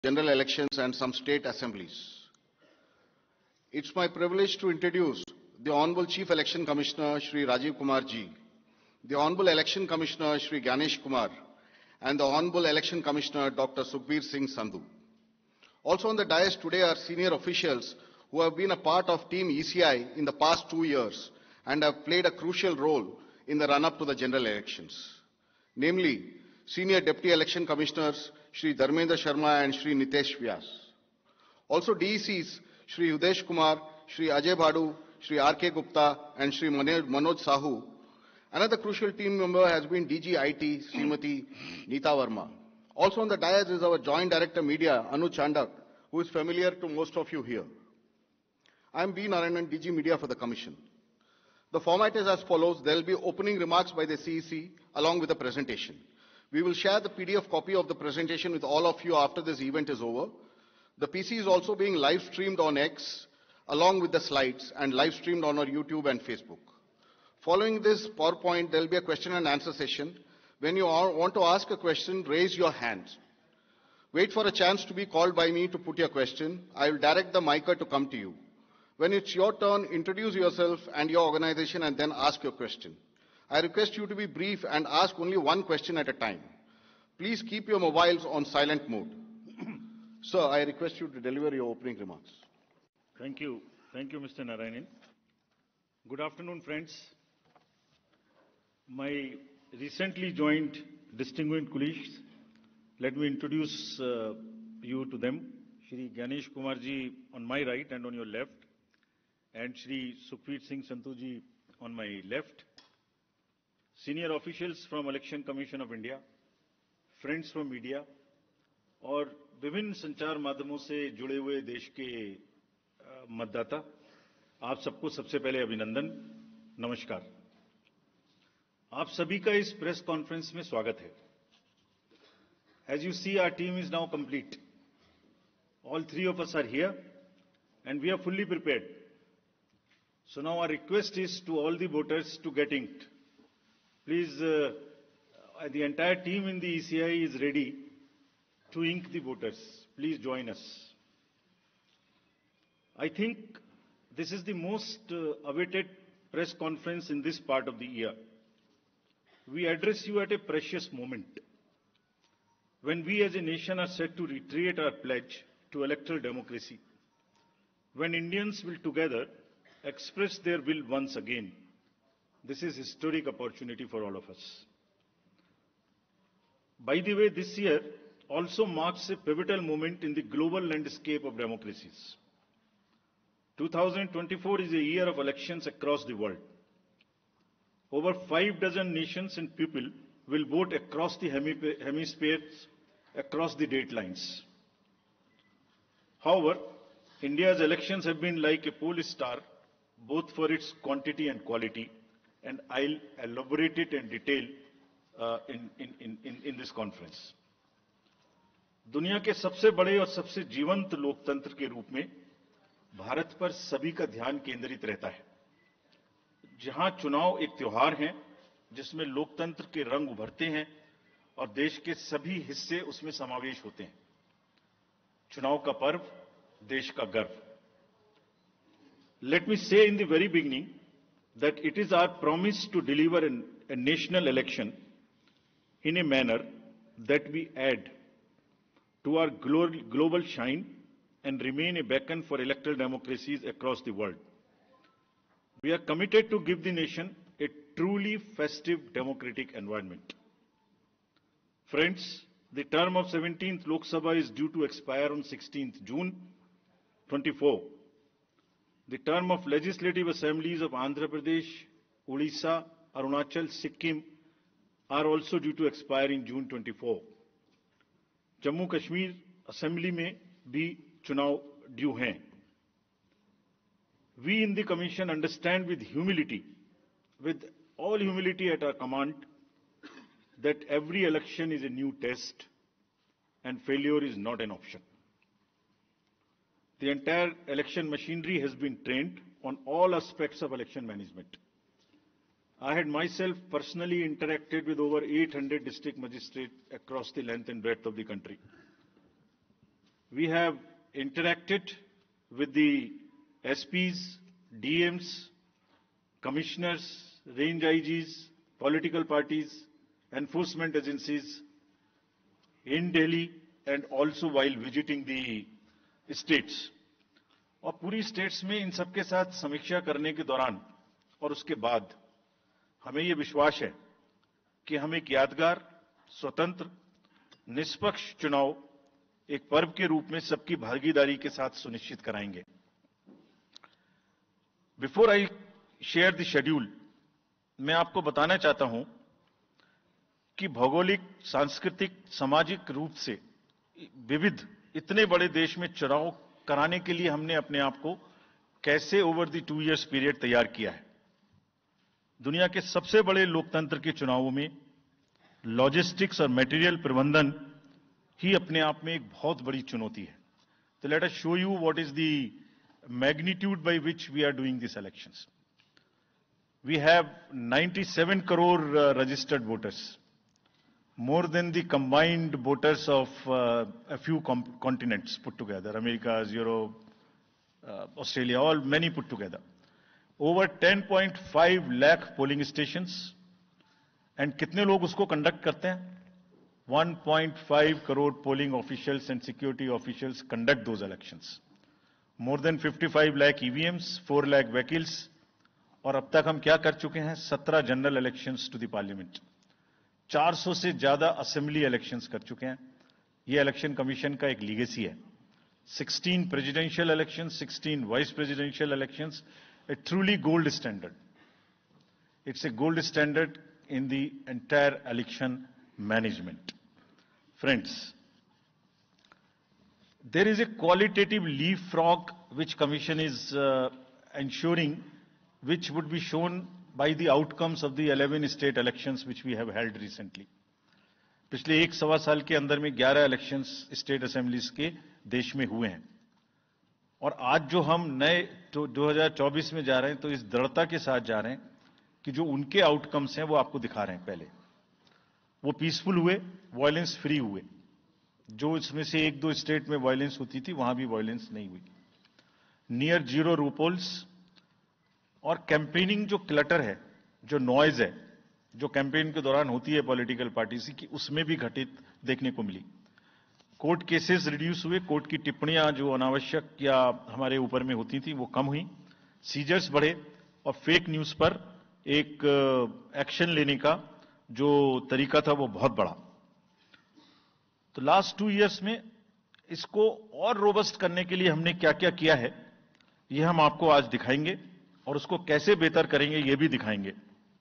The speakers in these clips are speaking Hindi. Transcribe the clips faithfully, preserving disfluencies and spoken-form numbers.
general elections and some state assemblies. It's my privilege to introduce the Honorable Chief Election Commissioner Shri Rajiv Kumar Ji, the Honorable Election Commissioner Shri Ganesh Kumar, and the Honorable Election Commissioner Doctor Sukhbir Singh Sandhu. Also on the dais today are senior officials who have been a part of Team E C I in the past two years and have played a crucial role in the run-up to the general elections. Namely, Senior Deputy Election Commissioners Shri Dharmendra Sharma and Shri Nitesh Vyas. Also D E Cs Shri Udesh Kumar, Shri Ajay Bhadu, Shri R K Gupta and Shri Manoj Sahu. Another crucial team member has been D G I T Srimati Neeta Verma. Also on the dais is our Joint Director Media Anu Chandak, who is familiar to most of you here. I am B. Narayanan, D G Media for the Commission. The format is as follows. There will be opening remarks by the C E C along with a presentation. We will share the P D F copy of the presentation with all of you after this event is over. The P C is also being live streamed on X along with the slides and live streamed on our YouTube and Facebook. Following this PowerPoint, there will be a question and answer session. When you want to ask a question, raise your hand. Wait for a chance to be called by me to put your question. I will direct the micer to come to you. When it's your turn, introduce yourself and your organization and then ask your question. I request you to be brief and ask only one question at a time. Please keep your mobiles on silent mode. Sir, I request you to deliver your opening remarks. Thank you. Thank you, Mister Narayanan. Good afternoon, friends. My recently joined distinguished colleagues, let me introduce uh, you to them. Shri Ganesh Kumar ji on my right and on your left, and Shri Sukhbir Singh Sandhu ji on my left. Senior officials from Election Commission of India, friends from media, और विभिन्न संचार माध्यमों से जुड़े हुए देश के मतदाता, आप सबको सबसे पहले अभिनंदन, नमस्कार। आप सभी का इस प्रेस कॉन्फ्रेंस में स्वागत है। As you see, our team is now complete. All three of us are here and we are fully prepared. So now our request is to all the voters to get inked. Please, uh, the entire team in the E C I is ready to ink the voters. Please join us. I think this is the most uh, awaited press conference in this part of the year. We address you at a precious moment when we as a nation are set to reiterate our pledge to electoral democracy, when Indians will together express their will once again. This is a historic opportunity for all of us. By the way, this year also marks a pivotal moment in the global landscape of democracies. two thousand twenty-four is a year of elections across the world. Over five dozen nations and people will vote across the hemispheres, across the date lines. However, India's elections have been like a pole star, both for its quantity and quality, and I'll elaborate it in detail uh, in, in, in, in this conference. दुनिया के सबसे बड़े और सबसे जीवंत लोकतंत्र के रूप में भारत पर सभी का ध्यान केंद्रित रहता है, जहां चुनाव एक त्योहार है जिसमें लोकतंत्र के रंग उभरते हैं और देश के सभी हिस्से उसमें समावेश होते हैं। चुनाव का पर्व, देश का गर्व। Let me say in the very beginning that it is our promise to deliver an, a national election in a manner that we add to our global shine and remain a beacon for electoral democracies across the world. We are committed to give the nation a truly festive democratic environment. Friends, the term of seventeenth Lok Sabha is due to expire on sixteenth June twenty-four. The term of legislative assemblies of Andhra Pradesh, Odisha, Arunachal, Sikkim are also due to expire in June twenty-four. Jammu Kashmir assembly में भी चुनाव ड्यू हैं। We in the Commission understand with humility, with all humility at our command, that every election is a new test and failure is not an option. The entire election machinery has been trained on all aspects of election management. I had myself personally interacted with over eight hundred district magistrates across the length and breadth of the country. we have interacted with the S Ps, D Ms, commissioners, range I Gs, political parties, enforcement agencies in Delhi and also while visiting the states. और पूरी स्टेट्स में इन सबके साथ समीक्षा करने के दौरान और उसके बाद हमें ये विश्वास है कि हम एक यादगार, स्वतंत्र, निष्पक्ष चुनाव एक पर्व के रूप में सबकी भागीदारी के साथ सुनिश्चित कराएंगे. Before I share the schedule, मैं आपको बताना चाहता हूं कि भौगोलिक, सांस्कृतिक, सामाजिक रूप से विविध इतने बड़े देश में चुनाव कराने के लिए हमने अपने आप को कैसे over the two years period तैयार किया है. दुनिया के सबसे बड़े लोकतंत्र के चुनावों में लॉजिस्टिक्स और मटेरियल प्रबंधन ही अपने आप में एक बहुत बड़ी चुनौती है. तो let us show you what is the magnitude by which we are doing this elections. We have ninety-seven crore registered voters, more than the combined voters of uh, a few continents put together, America, Europe, uh, Australia, all many put together. Over ten point five lakh polling stations, and कितने लोग उसको conduct करते हैं? one point five crore polling officials and security officials conduct those elections. More than fifty-five lakh E V Ms, four lakh vehicles, और अब तक हम क्या कर चुके हैं? seventeen general elections to the parliament. four hundred से ज्यादा असेंबली इलेक्शंस कर चुके हैं. यह इलेक्शन कमीशन का एक लीगेसी है. sixteen presidential elections, sixteen vice presidential elections, a truly gold standard. It's a gold standard in the entire election management. Friends, there is a qualitative leapfrog which Commission is uh, ensuring, which would be shown by the outcomes of the eleven state elections which we have held recently. पिछले एक सवा साल के अंदर में eleven इलेक्शंस स्टेट असेंबलीज के देश में हुए हैं. और आज जो हम नए तो twenty twenty-four में जा रहे हैं, तो इस दृढ़ता के साथ जा रहे हैं कि जो उनके आउटकम्स हैं वो आपको दिखा रहे हैं. पहले वो पीसफुल हुए, वायलेंस फ्री हुए. जो इसमें से एक दो स्टेट में वायलेंस होती थी, वहां भी वायलेंस नहीं हुई. नियर जीरो रूपोल्स, और कैंपेनिंग जो क्लटर है, जो नॉइज है, जो कैंपेन के दौरान होती है पॉलिटिकल पार्टीज की, उसमें भी घटित देखने को मिली. कोर्ट केसेस रिड्यूस हुए, कोर्ट की टिप्पणियां जो अनावश्यक या हमारे ऊपर में होती थी वो कम हुई. सीजर्स बढ़े और फेक न्यूज पर एक एक्शन लेने का जो तरीका था वो बहुत बढ़ा. तो लास्ट टू इयर्स में इसको और रोबस्ट करने के लिए हमने क्या क्या किया है, ये हम आपको आज दिखाएंगे और उसको कैसे बेहतर करेंगे ये भी दिखाएंगे.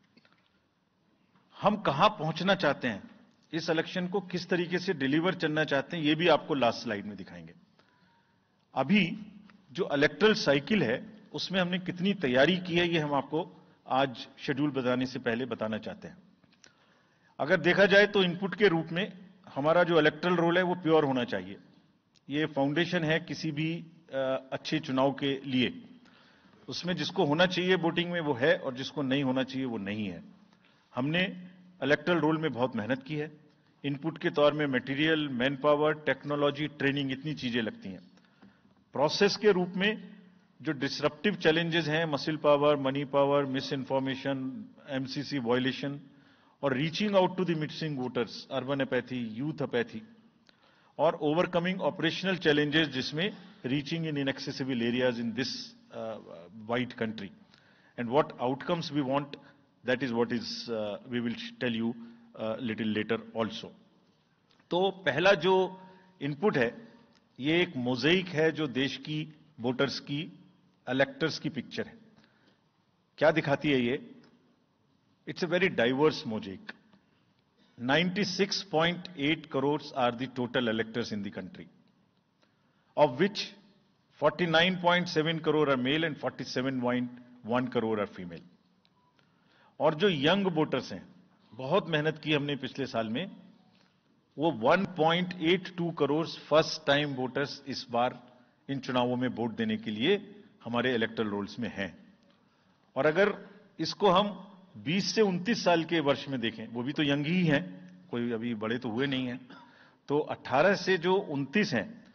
हम कहां पहुंचना चाहते हैं, इस इलेक्शन को किस तरीके से डिलीवर करना चाहते हैं, ये भी आपको लास्ट स्लाइड में दिखाएंगे. अभी जो इलेक्टरल साइकिल है उसमें हमने कितनी तैयारी की है, ये हम आपको आज शेड्यूल बताने से पहले बताना चाहते हैं. अगर देखा जाए तो इनपुट के रूप में हमारा जो इलेक्टरल रोल है वो प्योर होना चाहिए. ये फाउंडेशन है किसी भी अच्छे चुनाव के लिए. उसमें जिसको होना चाहिए वोटिंग में वो है और जिसको नहीं होना चाहिए वो नहीं है. हमने इलेक्टरल रोल में बहुत मेहनत की है. इनपुट के तौर में material, man power, technology, training, इतनी चीजें लगती हैं. प्रोसेस के रूप में जो डिसरप्टिव चैलेंजेस हैं, muscle power, money power, misinformation, MCC violation और reaching out to the missing voters, urban apathy, youth apathy, और ओवरकमिंग ऑपरेशनल चैलेंजेस जिसमें reaching in inaccessible areas in this wide country, and what outcomes we want, that is what is uh, we will tell you uh, little later also. तो पहला जो इनपुट है ये एक मोज़ेक है जो देश की वोटर्स की, इलेक्टर्स की पिक्चर है. क्या दिखाती है ये? It's a very diverse mosaic. ninety-six point eight crores are the total electors in the country, of which forty-nine point seven crore are male and forty-seven point one crore are female. और जो यंग वोटर्स हैं, बहुत मेहनत की हमने पिछले साल में, वो one point eight two crore first time voters इस बार इन चुनावों में वोट देने के लिए हमारे इलेक्टरल रोल्स में हैं. और अगर इसको हम बीस से उनतीस साल के वर्ष में देखें, वो भी तो यंग ही हैं, कोई अभी बड़े तो हुए नहीं हैं, तो अठारह से जो उनतीस हैं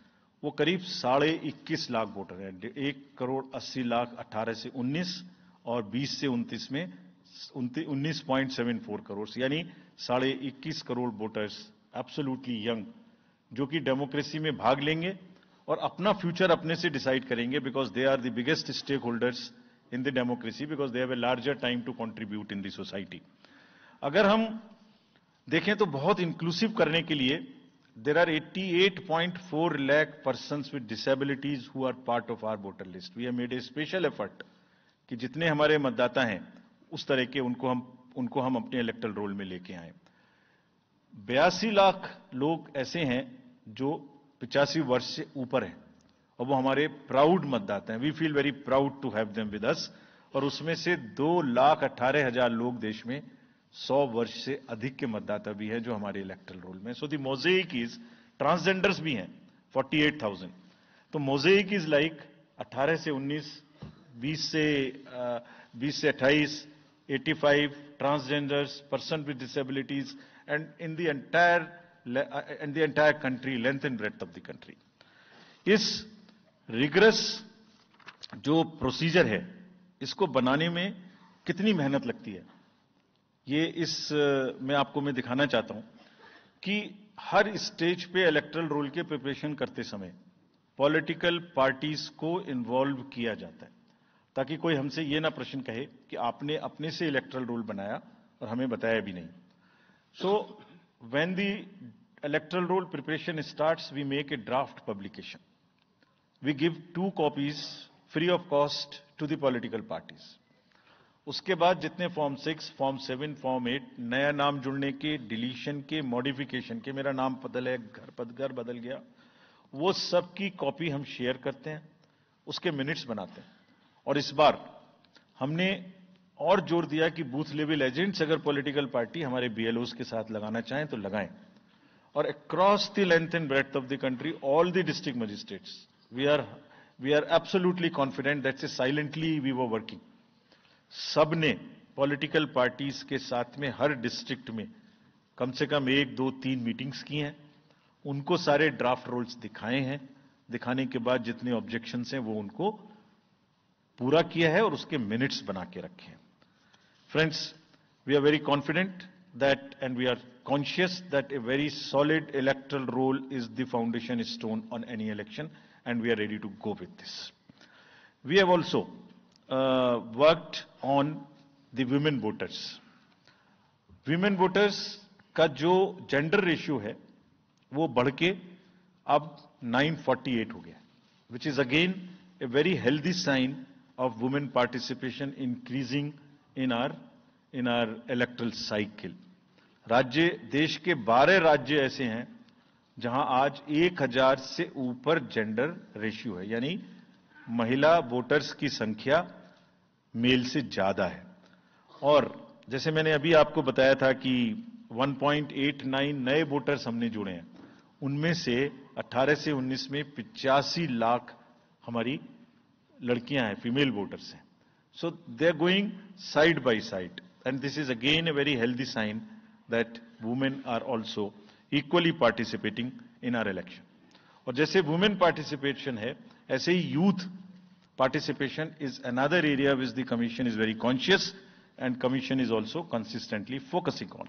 वो करीब साढ़े इक्कीस लाख वोटर हैं। एक करोड़ अस्सी लाख अट्ठारह से उन्नीस और बीस से उनतीस में उन्नीस पॉइंट सेवन फोर करोड़, यानी साढ़े इक्कीस करोड़ वोटर्स एब्सोल्युटली यंग, जो कि डेमोक्रेसी में भाग लेंगे और अपना फ्यूचर अपने से डिसाइड करेंगे, because they are the biggest stakeholders in the democracy, because they have a larger time to contribute in the society. अगर हम देखें तो बहुत इंक्लूसिव करने के लिए देर आर अट्ठासी point four lakh persons with disabilities who are part of our voter list. We have made a special effort कि जितने हमारे मतदाता हैं उस तरह के उनको हम उनको हम अपने इलेक्टोरल रोल में लेके आए। बयासी लाख लोग ऐसे हैं जो पिचासी वर्ष से ऊपर हैं और वो हमारे प्राउड मतदाता हैं। We feel very proud to have them with us. और उसमें से दो लाख अट्ठारह हजार लोग देश में सौ वर्ष से अधिक के मतदाता भी हैं जो हमारे इलेक्टोरल रोल में। सो दी मोज़ेइक इज, ट्रांसजेंडर्स भी हैं अड़तालीस हज़ार। तो मोज़ेइक इज लाइक अट्ठारह से उन्नीस, बीस से बीस से अट्ठाईस, पचासी transgenders, person with disabilities, and in the entire in the entire country, length and breadth of the country. इस रिगरस जो प्रोसीजर है इसको बनाने में कितनी मेहनत लगती है, ये इस मैं आपको मैं दिखाना चाहता हूं कि हर स्टेज पे इलेक्टोरल रोल के प्रिपरेशन करते समय पॉलिटिकल पार्टीज को इन्वॉल्व किया जाता है, ताकि कोई हमसे ये ना प्रश्न कहे कि आपने अपने से इलेक्टोरल रोल बनाया और हमें बताया भी नहीं। So when the electoral roll preparation starts, we make a draft publication. We give two copies free of cost to the political parties. उसके बाद जितने form six, form seven, form eight, नया नाम जुड़ने के, डिलीशन के, मॉडिफिकेशन के, मेरा नाम बदल है, घर पदघर बदल गया, वो सब की कॉपी हम शेयर करते हैं, उसके मिनट्स बनाते हैं। और इस बार हमने और जोर दिया कि बूथ लेवल एजेंट्स अगर पॉलिटिकल पार्टी हमारे बीएलओज के साथ लगाना चाहें तो लगाएं। और across the length and breadth of the country, all the district magistrates, we are we are absolutely confident that से साइलेंटली वी वर वर्किंग। सबने पॉलिटिकल पार्टीज के साथ में हर डिस्ट्रिक्ट में कम से कम एक दो तीन मीटिंग्स की हैं, उनको सारे ड्राफ्ट रोल्स दिखाए हैं, दिखाने के बाद जितने ऑब्जेक्शंस हैं वो उनको पूरा किया है और उसके मिनट्स बना के रखे हैं। Friends, we are very confident that and we are conscious that a very solid electoral roll is the foundation stone on any election, and we are ready to go with this. We have also uh, worked on the women voters. Women voters का जो gender ratio है वो बढ़ के अब nine forty-eight हो गया, which is again a very healthy sign of women participation increasing in our in our electoral cycle. राज्य, देश के बारह राज्य ऐसे हैं जहां आज एक हजार से ऊपर जेंडर रेशियो है, यानी महिला वोटर्स की संख्या मेल से ज्यादा है। और जैसे मैंने अभी आपको बताया था कि एक पॉइंट आठ नौ नए वोटर्स हमने जुड़े हैं, उनमें से अठारह से उन्नीस में पिचासी लाख हमारी लड़कियां हैं, फीमेल वोटर्स हैं। So they are going side by side and this is again a very healthy sign that women are also equally participating in our election. और जैसे वुमेन पार्टिसिपेशन है, ऐसे ही youth participation is another area which the commission is very conscious and commission is also consistently focusing on.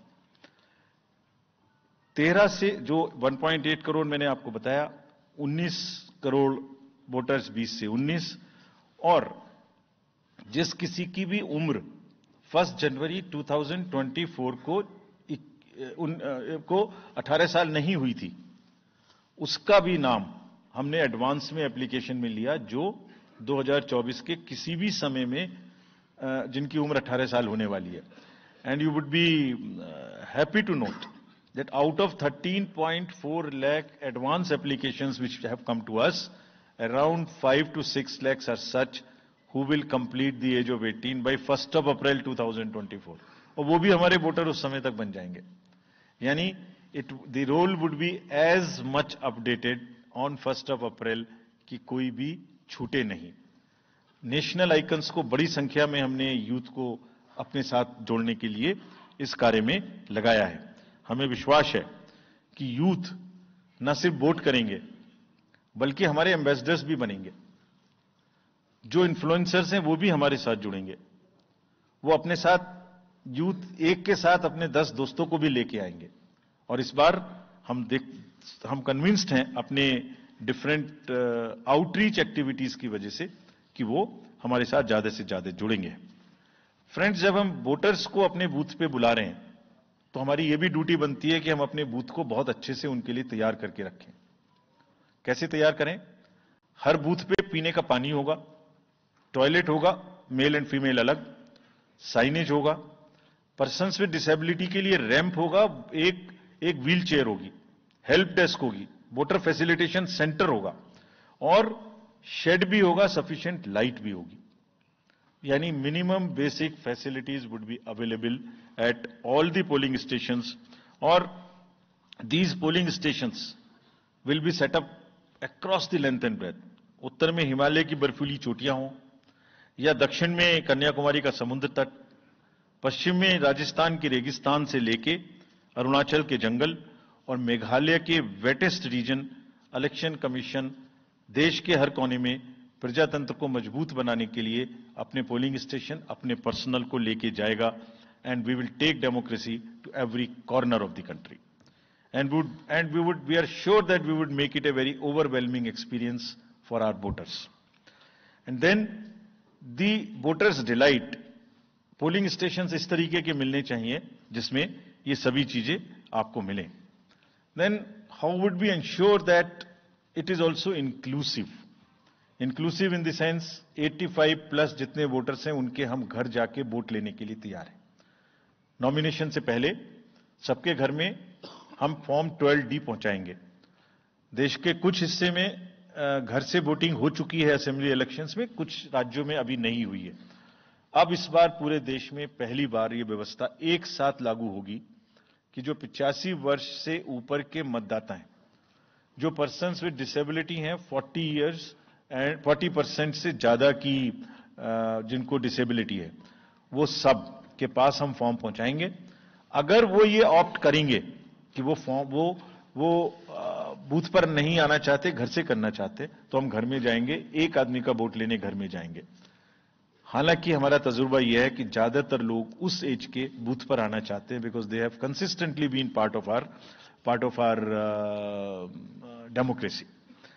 तेरह से जो एक पॉइंट आठ करोड़ मैंने आपको बताया, उन्नीस करोड़ वोटर्स बीस से उन्नीस, और जिस किसी की भी उम्र फर्स्ट जनवरी दो हज़ार चौबीस को उन को अठारह साल नहीं हुई थी, उसका भी नाम हमने एडवांस में एप्लीकेशन में लिया, जो दो हज़ार चौबीस के किसी भी समय में जिनकी उम्र अठारह साल होने वाली है। And you would be happy to note that out of thirteen point four lakh advance applications which have come to us, around five to six lakhs are such who will complete the age of eighteen by first of April two thousand twenty four, और वो भी हमारे वोटर उस समय तक बन जाएंगे। यानी it the roll would be as much updated on first of April कि कोई भी छूटे नहीं। नेशनल आइकन्स को बड़ी संख्या में हमने यूथ को अपने साथ जोड़ने के लिए इस कार्य में लगाया है। हमें विश्वास है कि यूथ न सिर्फ वोट करेंगे बल्कि हमारे एम्बेसडर्स भी बनेंगे। जो इन्फ्लुएंसर्स हैं वो भी हमारे साथ जुड़ेंगे। वो अपने साथ यूथ एक के साथ अपने दस दोस्तों को भी लेके आएंगे। और इस बार हम देख हम कन्विंस्ड हैं अपने डिफरेंट आउटरीच एक्टिविटीज की वजह से कि वो हमारे साथ ज्यादा से ज्यादा जुड़ेंगे। फ्रेंड्स, जब हम वोटर्स को अपने बूथ पे बुला रहे हैं तो हमारी ये भी ड्यूटी बनती है कि हम अपने बूथ को बहुत अच्छे से उनके लिए तैयार करके रखें। कैसे तैयार करें? हर बूथ पे पीने का पानी होगा, टॉयलेट होगा, मेल एंड फीमेल अलग, साइनेज होगा, पर्सन्स विद डिसेबिलिटी के लिए रैंप होगा, एक एक व्हील चेयर होगी, हेल्प डेस्क होगी, वोटर फैसिलिटेशन सेंटर होगा और शेड भी होगा, सफिशिएंट लाइट भी होगी। यानी minimum basic facilities would be available at all the polling stations. और these polling stations will be set up across the length and breath. उत्तर में हिमालय की बर्फीली चोटियां हों या दक्षिण में कन्याकुमारी का समुद्र तट, पश्चिम में राजस्थान के रेगिस्तान से लेके अरुणाचल के जंगल और मेघालय के वेटेस्ट रीजन, इलेक्शन कमीशन देश के हर कोने में प्रजातंत्र को मजबूत बनाने के लिए अपने पोलिंग स्टेशन, अपने पर्सनल को लेके जाएगा। And we will take democracy to every corner of the country and would and we would we are sure that we would make it a very overwhelming experience for our voters. And then the voters delight, polling station इस तरीके के मिलने चाहिए जिसमें ये सभी चीजें आपको मिलें। Then how would we ensure that it is also inclusive? Inclusive in the sense eighty-five plus जितने वोटर्स हैं उनके हम घर जाके वोट लेने के लिए तैयार हैं। नॉमिनेशन से पहले सबके घर में हम फॉर्म ट्वेल्व डी पहुंचाएंगे। देश के कुछ हिस्से में घर से वोटिंग हो चुकी है असेंबली इलेक्शंस में, कुछ राज्यों में अभी नहीं हुई है। अब इस बार पूरे देश में पहली बार ये व्यवस्था एक साथ लागू होगी कि जो पिचासी वर्ष से ऊपर के मतदाता हैं, जो पर्सन्स विद डिसेबिलिटी हैं, forty years and forty percent से ज्यादा की जिनको डिसेबिलिटी है, वो सब के पास हम फॉर्म पहुंचाएंगे। अगर वो ये ऑप्ट करेंगे कि वो फॉर्म वो वो बूथ पर नहीं आना चाहते, घर से करना चाहते, तो हम घर में जाएंगे, एक आदमी का वोट लेने घर में जाएंगे। हालांकि हमारा तजुर्बा यह है कि ज्यादातर लोग उस एज के बूथ पर आना चाहते हैं, because they have consistently been part of our part of our democracy.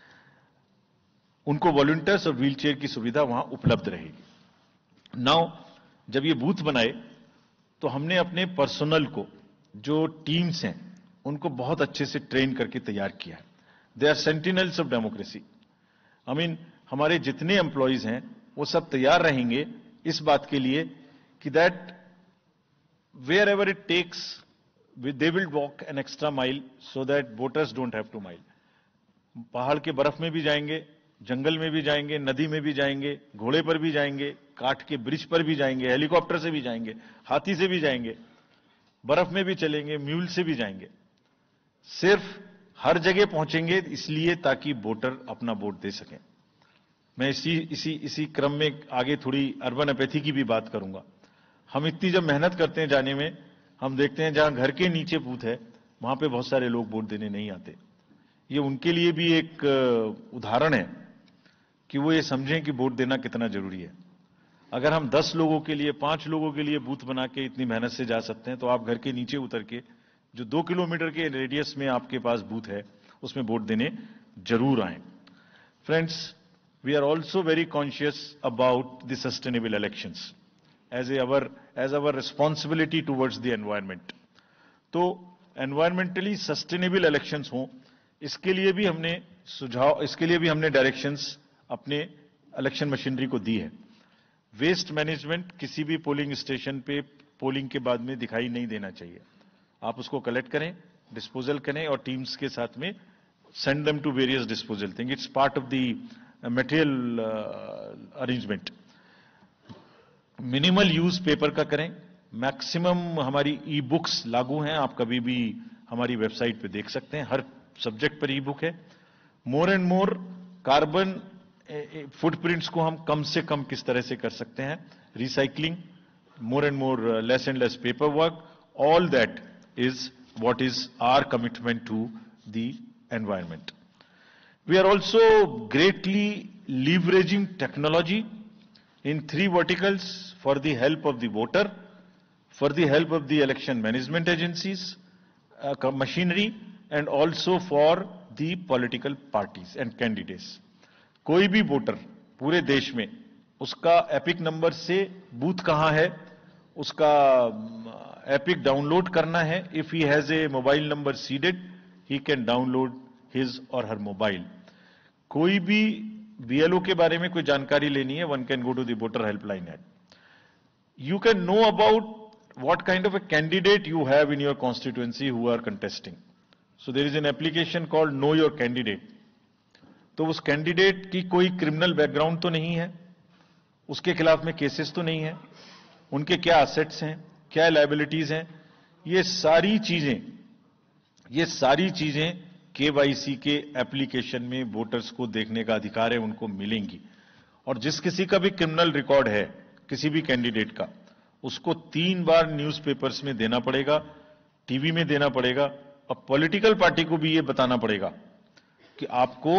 उनको वॉलंटियर्स और व्हील चेयर की सुविधा वहां उपलब्ध रहेगी। नाउ जब ये बूथ बनाए तो हमने अपने पर्सनल को, जो टीम्स हैं, उनको बहुत अच्छे से ट्रेन करके तैयार किया है। They are sentinels of democracy. I mean हमारे जितने एम्प्लॉइज हैं वो सब तैयार रहेंगे इस बात के लिए कि that wherever it takes they will walk an extra mile so that voters don't have to mile. पहाड़ के बर्फ में भी जाएंगे, जंगल में भी जाएंगे, नदी में भी जाएंगे, घोड़े पर भी जाएंगे, काठ के ब्रिज पर भी जाएंगे, हेलीकॉप्टर से भी जाएंगे, हाथी से भी जाएंगे, बर्फ में भी चलेंगे, म्यूल से भी जाएंगे। सिर्फ हर जगह पहुंचेंगे इसलिए ताकि वोटर अपना वोट दे सकें। मैं इसी इसी इसी क्रम में आगे थोड़ी अर्बन एपैथी की भी बात करूंगा। हम इतनी जब मेहनत करते हैं जाने में, हम देखते हैं जहां घर के नीचे बूथ है वहां पे बहुत सारे लोग वोट देने नहीं आते। ये उनके लिए भी एक उदाहरण है कि वो ये समझें कि वोट देना कितना जरूरी है। अगर हम दस लोगों के लिए, पांच लोगों के लिए बूथ बना के इतनी मेहनत से जा सकते हैं, तो आप घर के नीचे उतर के जो दो किलोमीटर के रेडियस में आपके पास बूथ है उसमें वोट देने जरूर आए। Friends, we are also very conscious about the sustainable elections as our as our responsibility towards the environment. तो एनवायरमेंटली सस्टेनेबल इलेक्शंस हों, इसके लिए भी हमने सुझाव, इसके लिए भी हमने डायरेक्शंस अपने इलेक्शन मशीनरी को दी है। वेस्ट मैनेजमेंट किसी भी पोलिंग स्टेशन पे पोलिंग के बाद में दिखाई नहीं देना चाहिए। आप उसको कलेक्ट करें, डिस्पोजल करें और टीम्स के साथ में send them to various disposal thing. It's part of the material arrangement. Minimal use paper का करें। मैक्सिमम हमारी ई बुक्स लागू हैं, आप कभी भी हमारी वेबसाइट पे देख सकते हैं, हर सब्जेक्ट पर ई बुक है। More and more carbon footprints को हम कम से कम किस तरह से कर सकते हैं, recycling, more and more less and less paper work, all that is what is our commitment to the environment. We are also greatly leveraging technology in three verticals for the help of the voter, for the help of the election management agencies, uh, machinery, and also for the political parties and candidates. कोई भी वोटर पूरे देश में उसका एपिक नंबर से बूथ कहां है, उसका एपिक डाउनलोड करना है. If he has a mobile number seeded, he can download his or her mobile. कोई भी बीएलओ के बारे में कोई जानकारी लेनी है, one can go to the voter helpline at. You can know about what kind of a candidate you have in your constituency who are contesting. So there is an application called Know Your Candidate. तो उस कैंडिडेट की कोई क्रिमिनल बैकग्राउंड तो नहीं है, उसके खिलाफ में केसेस तो नहीं है, उनके क्या असेट्स हैं, क्या लायबिलिटीज हैं, ये सारी चीजें ये सारी चीजें केवाईसी के एप्लीकेशन में वोटर्स को देखने का अधिकार है, उनको मिलेंगी. और जिस किसी का भी क्रिमिनल रिकॉर्ड है किसी भी कैंडिडेट का, उसको तीन बार न्यूज़पेपर्स में देना पड़ेगा, टीवी में देना पड़ेगा, और पॉलिटिकल पार्टी को भी ये बताना पड़ेगा कि आपको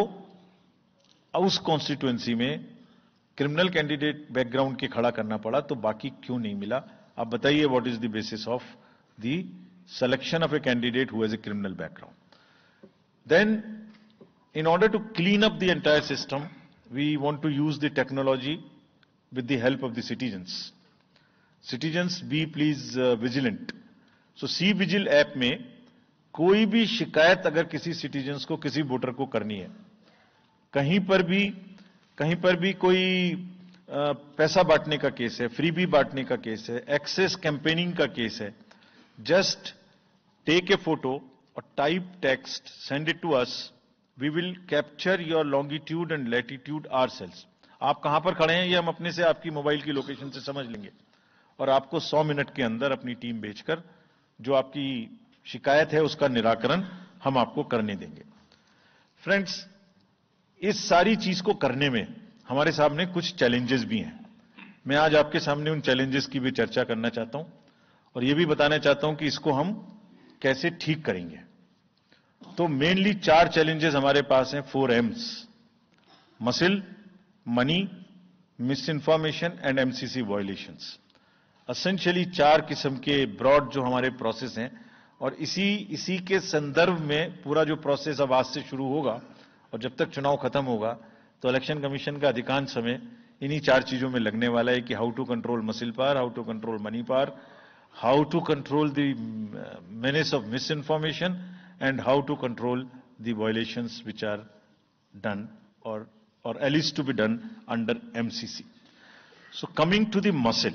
उस कॉन्स्टिट्यूएंसी में क्रिमिनल कैंडिडेट बैकग्राउंड के खड़ा करना पड़ा, तो बाकी क्यों नहीं मिला. आप बताइए, what is the basis of the selection of a candidate who has a criminal background. Then in order to clean up the entire system, we want to use the technology with the help of the citizens. Citizens be please uh, vigilant. So C vigil app में कोई भी शिकायत अगर किसी सिटीजन्स को, किसी वोटर को करनी है, कहीं पर भी कहीं पर भी कोई आ, पैसा बांटने का केस है, फ्रीबी बांटने का केस है, एक्सेस कैंपेनिंग का केस है, जस्ट टेक ए फोटो और type text, send it to us. We will capture your longitude and latitude ourselves. आप कहां पर खड़े हैं ये हम अपने से आपकी मोबाइल की लोकेशन से समझ लेंगे, और आपको सौ मिनट के अंदर अपनी टीम भेजकर जो आपकी शिकायत है उसका निराकरण हम आपको करने देंगे. फ्रेंड्स, इस सारी चीज को करने में हमारे सामने कुछ चैलेंजेस भी हैं. मैं आज आपके सामने उन चैलेंजेस की भी चर्चा करना चाहता हूं, और यह भी बताना चाहता हूं कि इसको हम कैसे ठीक करेंगे. तो मेनली चार चैलेंजेस हमारे पास हैं, four Ms: muscle, money, misinformation and MCC violations. Essentially चार किस्म के ब्रॉड जो हमारे प्रोसेस हैं, और इसी इसी के संदर्भ में पूरा जो प्रोसेस अब आज से शुरू होगा और जब तक चुनाव खत्म होगा, तो इलेक्शन कमीशन का अधिकांश समय इन्हीं चार चीजों में लगने वाला है कि how to control muscle power, how to control money power, how to control the menace of misinformation, and how to control the violations which are done or or at least to be done under M C C. So coming to the muscle,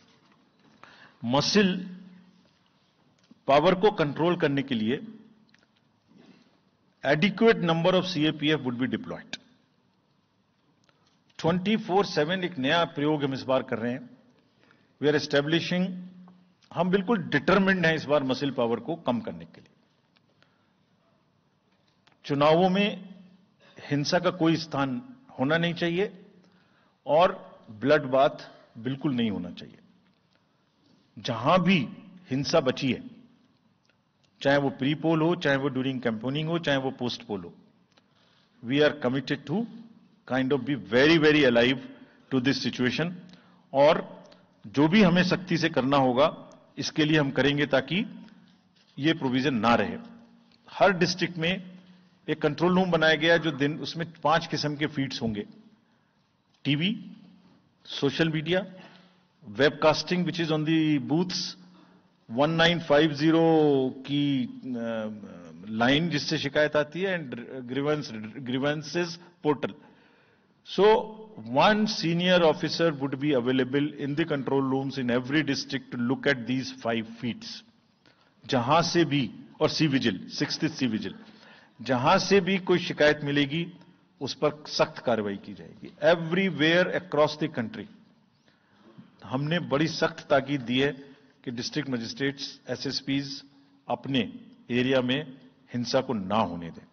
muscle power को कंट्रोल करने के लिए adequate number of C A P F would be deployed. चौबीस सात एक नया प्रयोग हम इस बार कर रहे हैं. वी आर एस्टेब्लिशिंग, हम बिल्कुल डिटरमिन्ड हैं इस बार मसिल पावर को कम करने के लिए. चुनावों में हिंसा का कोई स्थान होना नहीं चाहिए और ब्लड बाथ बिल्कुल नहीं होना चाहिए. जहां भी हिंसा बची है, चाहे वो प्री पोल हो, चाहे वो ड्यूरिंग कैंपेनिंग हो, चाहे वो पोस्ट पोल हो, we are committed to kind of be very very alive to this situation. और जो भी हमें सख्ती से करना होगा इसके लिए हम करेंगे ताकि ये प्रोविजन ना रहे. हर डिस्ट्रिक्ट में एक कंट्रोल रूम बनाया गया है, जो दिन उसमें पांच किस्म के फीड्स होंगे: TV, social media, webcasting which is on the booths, उन्नीस सौ पचास की लाइन जिससे शिकायत आती है, and grievance grievances portal. So one senior officer would be available in the control rooms in every district to look at these five feeds. जहां से भी, और C vigil, sixth C vigil, जहां से भी कोई शिकायत मिलेगी उस पर सख्त कार्रवाई की जाएगी. एवरीवेयर अक्रॉस द कंट्री हमने बड़ी सख्त ताकीद दी है कि डिस्ट्रिक्ट मजिस्ट्रेट्स, एसएसपीज अपने एरिया में हिंसा को ना होने दें.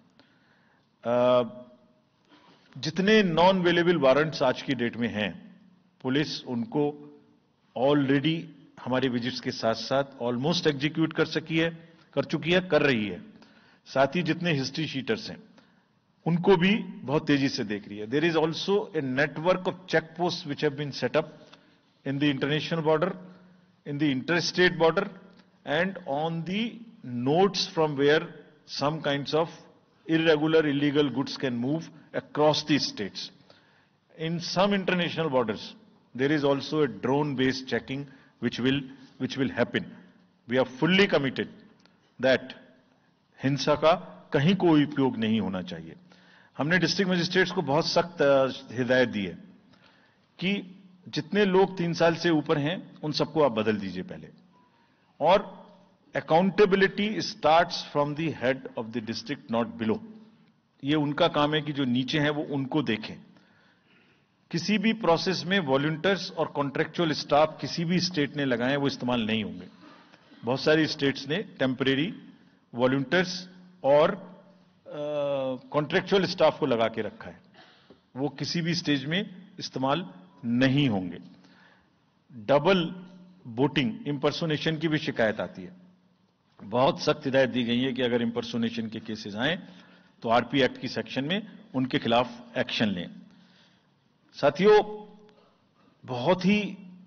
जितने नॉन अवेलेबल वारंट्स आज की डेट में हैं, पुलिस उनको ऑलरेडी हमारे विजिट्स के साथ साथ ऑलमोस्ट एग्जीक्यूट कर सकी है, कर चुकी है, कर रही है. साथ ही जितने हिस्ट्री शीटर्स हैं उनको भी बहुत तेजी से देख रही है. There is also a network of check post which have been set up in the international border, in the inter-state border, and on the nodes from where some kinds of irregular, illegal goods can move across the states. In some international borders, there is also a drone-based checking which will, which will happen. We are fully committed that हिंसा का कहीं कोई उपयोग नहीं होना चाहिए. हमने डिस्ट्रिक्ट मजिस्ट्रेट्स को बहुत सख्त हिदायत दी है कि जितने लोग तीन साल से ऊपर हैं उन सबको आप बदल दीजिए पहले. और accountability starts from the head of the district, not below. ये उनका काम है कि जो नीचे हैं वो उनको देखें. किसी भी प्रोसेस में वॉलंटियर्स और कॉन्ट्रेक्चुअल स्टाफ किसी भी स्टेट ने लगाए वो इस्तेमाल नहीं होंगे. बहुत सारी स्टेट्स ने टेम्परेरी वॉलंटियर्स और कॉन्ट्रेक्चुअल स्टाफ को लगा के रखा है. वो किसी भी स्टेज में इस्तेमाल नहीं होंगे. डबल वोटिंग, इंपर्सोनेशन की भी शिकायत आती है. बहुत सख्त हिदायत दी गई है कि अगर इंपर्सोनेशन के केसेस आए तो आरपी एक्ट की सेक्शन में उनके खिलाफ एक्शन लें. साथियों, बहुत ही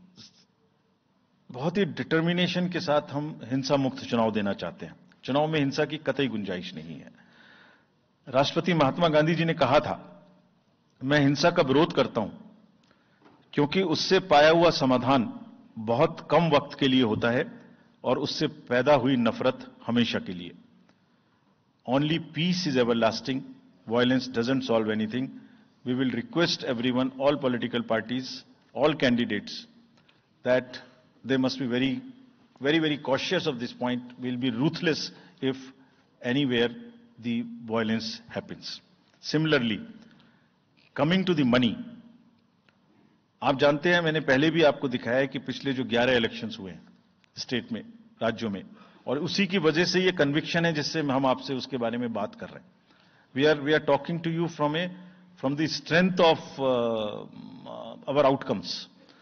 बहुत ही डिटर्मिनेशन के साथ हम हिंसा मुक्त चुनाव देना चाहते हैं. चुनाव में हिंसा की कतई गुंजाइश नहीं है. राष्ट्रपति महात्मा गांधी जी ने कहा था, मैं हिंसा का विरोध करता हूं क्योंकि उससे पाया हुआ समाधान बहुत कम वक्त के लिए होता है और उससे पैदा हुई नफरत हमेशा के लिए. Only peace is everlasting, violence doesn't solve anything. We will request everyone, all political parties, all candidates, that they must be very very very cautious of this point. Will be ruthless if anywhere the violence happens. Similarly, coming to the money, आप जानते हैं, मैंने पहले भी आपको दिखाया है कि पिछले जो ग्यारह इलेक्शंस हुए हैं स्टेट में, राज्यों में, और उसी की वजह से ये कन्विक्शन है जिससे हम आपसे उसके बारे में बात कर रहे हैं. We are we are talking to you from a from the strength of our outcomes.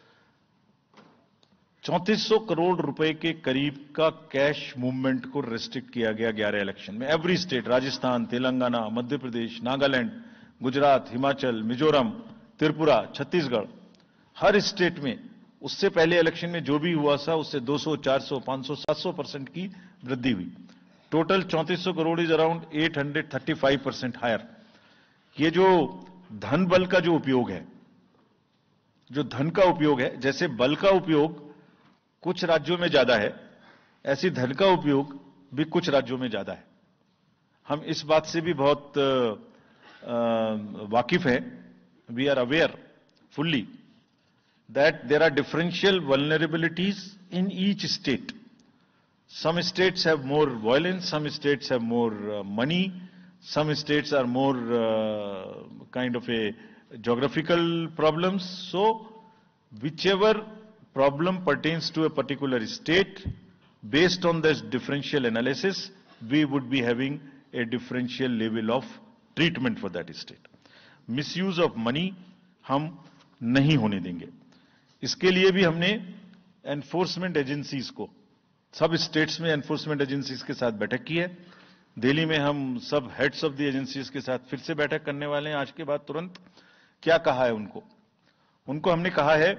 चौंतीस सौ करोड़ रुपए के करीब का कैश मूवमेंट को रेस्ट्रिक्ट किया गया ग्यारह इलेक्शन में. एवरी स्टेट, राजस्थान, तेलंगाना, मध्य प्रदेश, नागालैंड, गुजरात, हिमाचल, मिजोरम, त्रिपुरा, छत्तीसगढ़, हर स्टेट में उससे पहले इलेक्शन में जो भी हुआ था उससे दो सौ, चार सौ, पाँच सौ, सात सौ परसेंट की वृद्धि हुई. टोटल चौंतीस सौ करोड़ इज अराउंड आठ सौ पैंतीस परसेंट हायर. ये जो धन बल का जो उपयोग है, जो धन का उपयोग है, जैसे बल का उपयोग कुछ राज्यों में ज्यादा है, ऐसी धन का उपयोग भी कुछ राज्यों में ज्यादा है. हम इस बात से भी बहुत आ, आ, वाकिफ हैं. We are aware fully that there are differential vulnerabilities in each state. Some states have more violence, some states have more uh, money, some states are more uh, kind of a geographical problems. So whichever problem pertains to a particular state, based on this differential analysis, we would be having a differential level of treatment for that state. Misuse of money हम नहीं होने देंगे. इसके लिए भी हमने एनफोर्समेंट एजेंसीज को, सब स्टेट्स में एनफोर्समेंट एजेंसीज के साथ बैठक की है. दिल्ली में हम सब हेड्स ऑफ द एजेंसीज के साथ फिर से बैठक करने वाले हैं आज के बाद तुरंत. क्या कहा है उनको? उनको हमने कहा है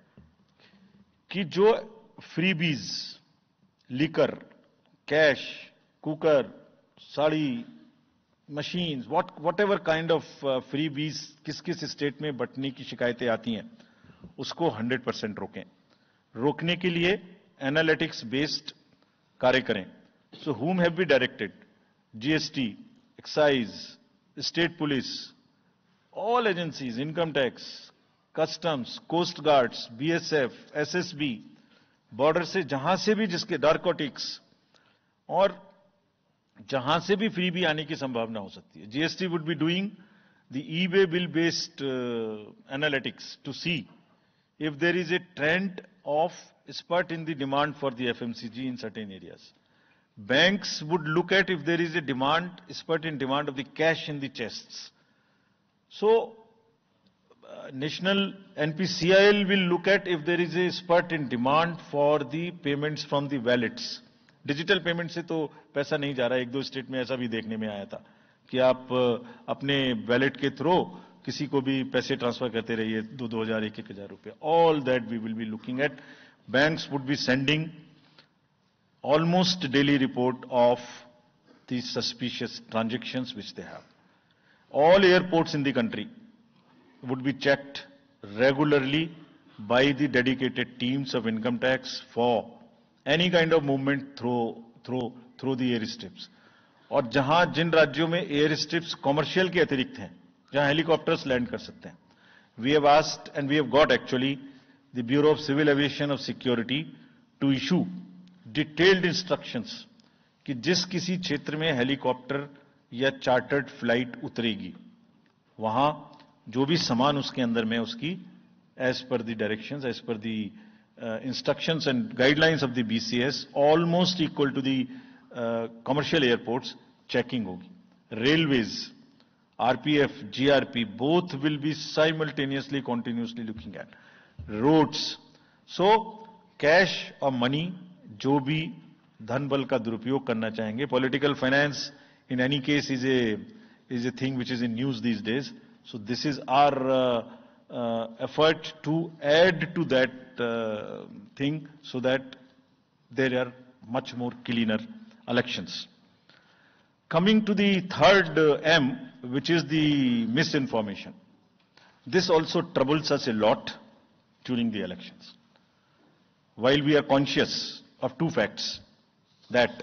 कि जो freebies, liquor, cash, cooker, sari, machines, what whatever kind of freebies किस किस स्टेट में बंटने की शिकायतें आती हैं, उसको हंड्रेड परसेंट रोकें. रोकने के लिए एनालिटिक्स बेस्ड कार्य करें. So whom have we directed? G S T, excise, state police, all agencies, income tax, customs, coast guards, B S F, S S B, border से जहां से भी जिसके नारकोटिक्स और जहां से भी फ्री भी आने की संभावना हो सकती है. GST would be doing the e-way bill based analytics to see if there is a trend of spurt in the demand for the F M C G in certain areas. Banks would look at if there is a demand, spurt in demand of the cash in the chests. So, uh, National N P C I L will look at if there is a spurt in demand for the payments from the wallets. Digital payment से तो पैसा नहीं जा रहा है, एक दो स्टेट में ऐसा भी देखने में आया था. कि आप अपने वैलेट के थ्रू किसी को भी पैसे ट्रांसफर करते रहिए, दो दो हजार एक एक हजार रुपए. All that we will be looking at. Banks would be sending almost daily report of these suspicious transactions which they have. All airports in the country would be checked regularly by the dedicated teams of income tax for any kind of movement through through through the airstrips. और जहां जिन राज्यों में एयर स्ट्रिप्स कॉमर्शियल के अतिरिक्त हैं, जहां हेलीकॉप्टर्स लैंड कर सकते हैं, we have asked and we have got actually the Bureau of Civil Aviation of Security to issue detailed instructions कि जिस किसी क्षेत्र में हेलीकॉप्टर या चार्टर्ड फ्लाइट उतरेगी, वहां जो भी सामान उसके अंदर में उसकी as per the directions, as per the instructions and guidelines of the BCS, almost equal to the commercial airports, checking होगी. Railways, RPF, GRP, both will be simultaneously continuously looking at. Roads. So cash और मनी, जो भी धन बल का दुरुपयोग करना चाहेंगे, political finance in any case is a is a thing which is in news these days. So this is our effort to add to that thing so that there are much more cleaner elections. Coming to the third uh, M, which is the misinformation. This also troubles us a lot during the elections. While we are conscious of two facts, that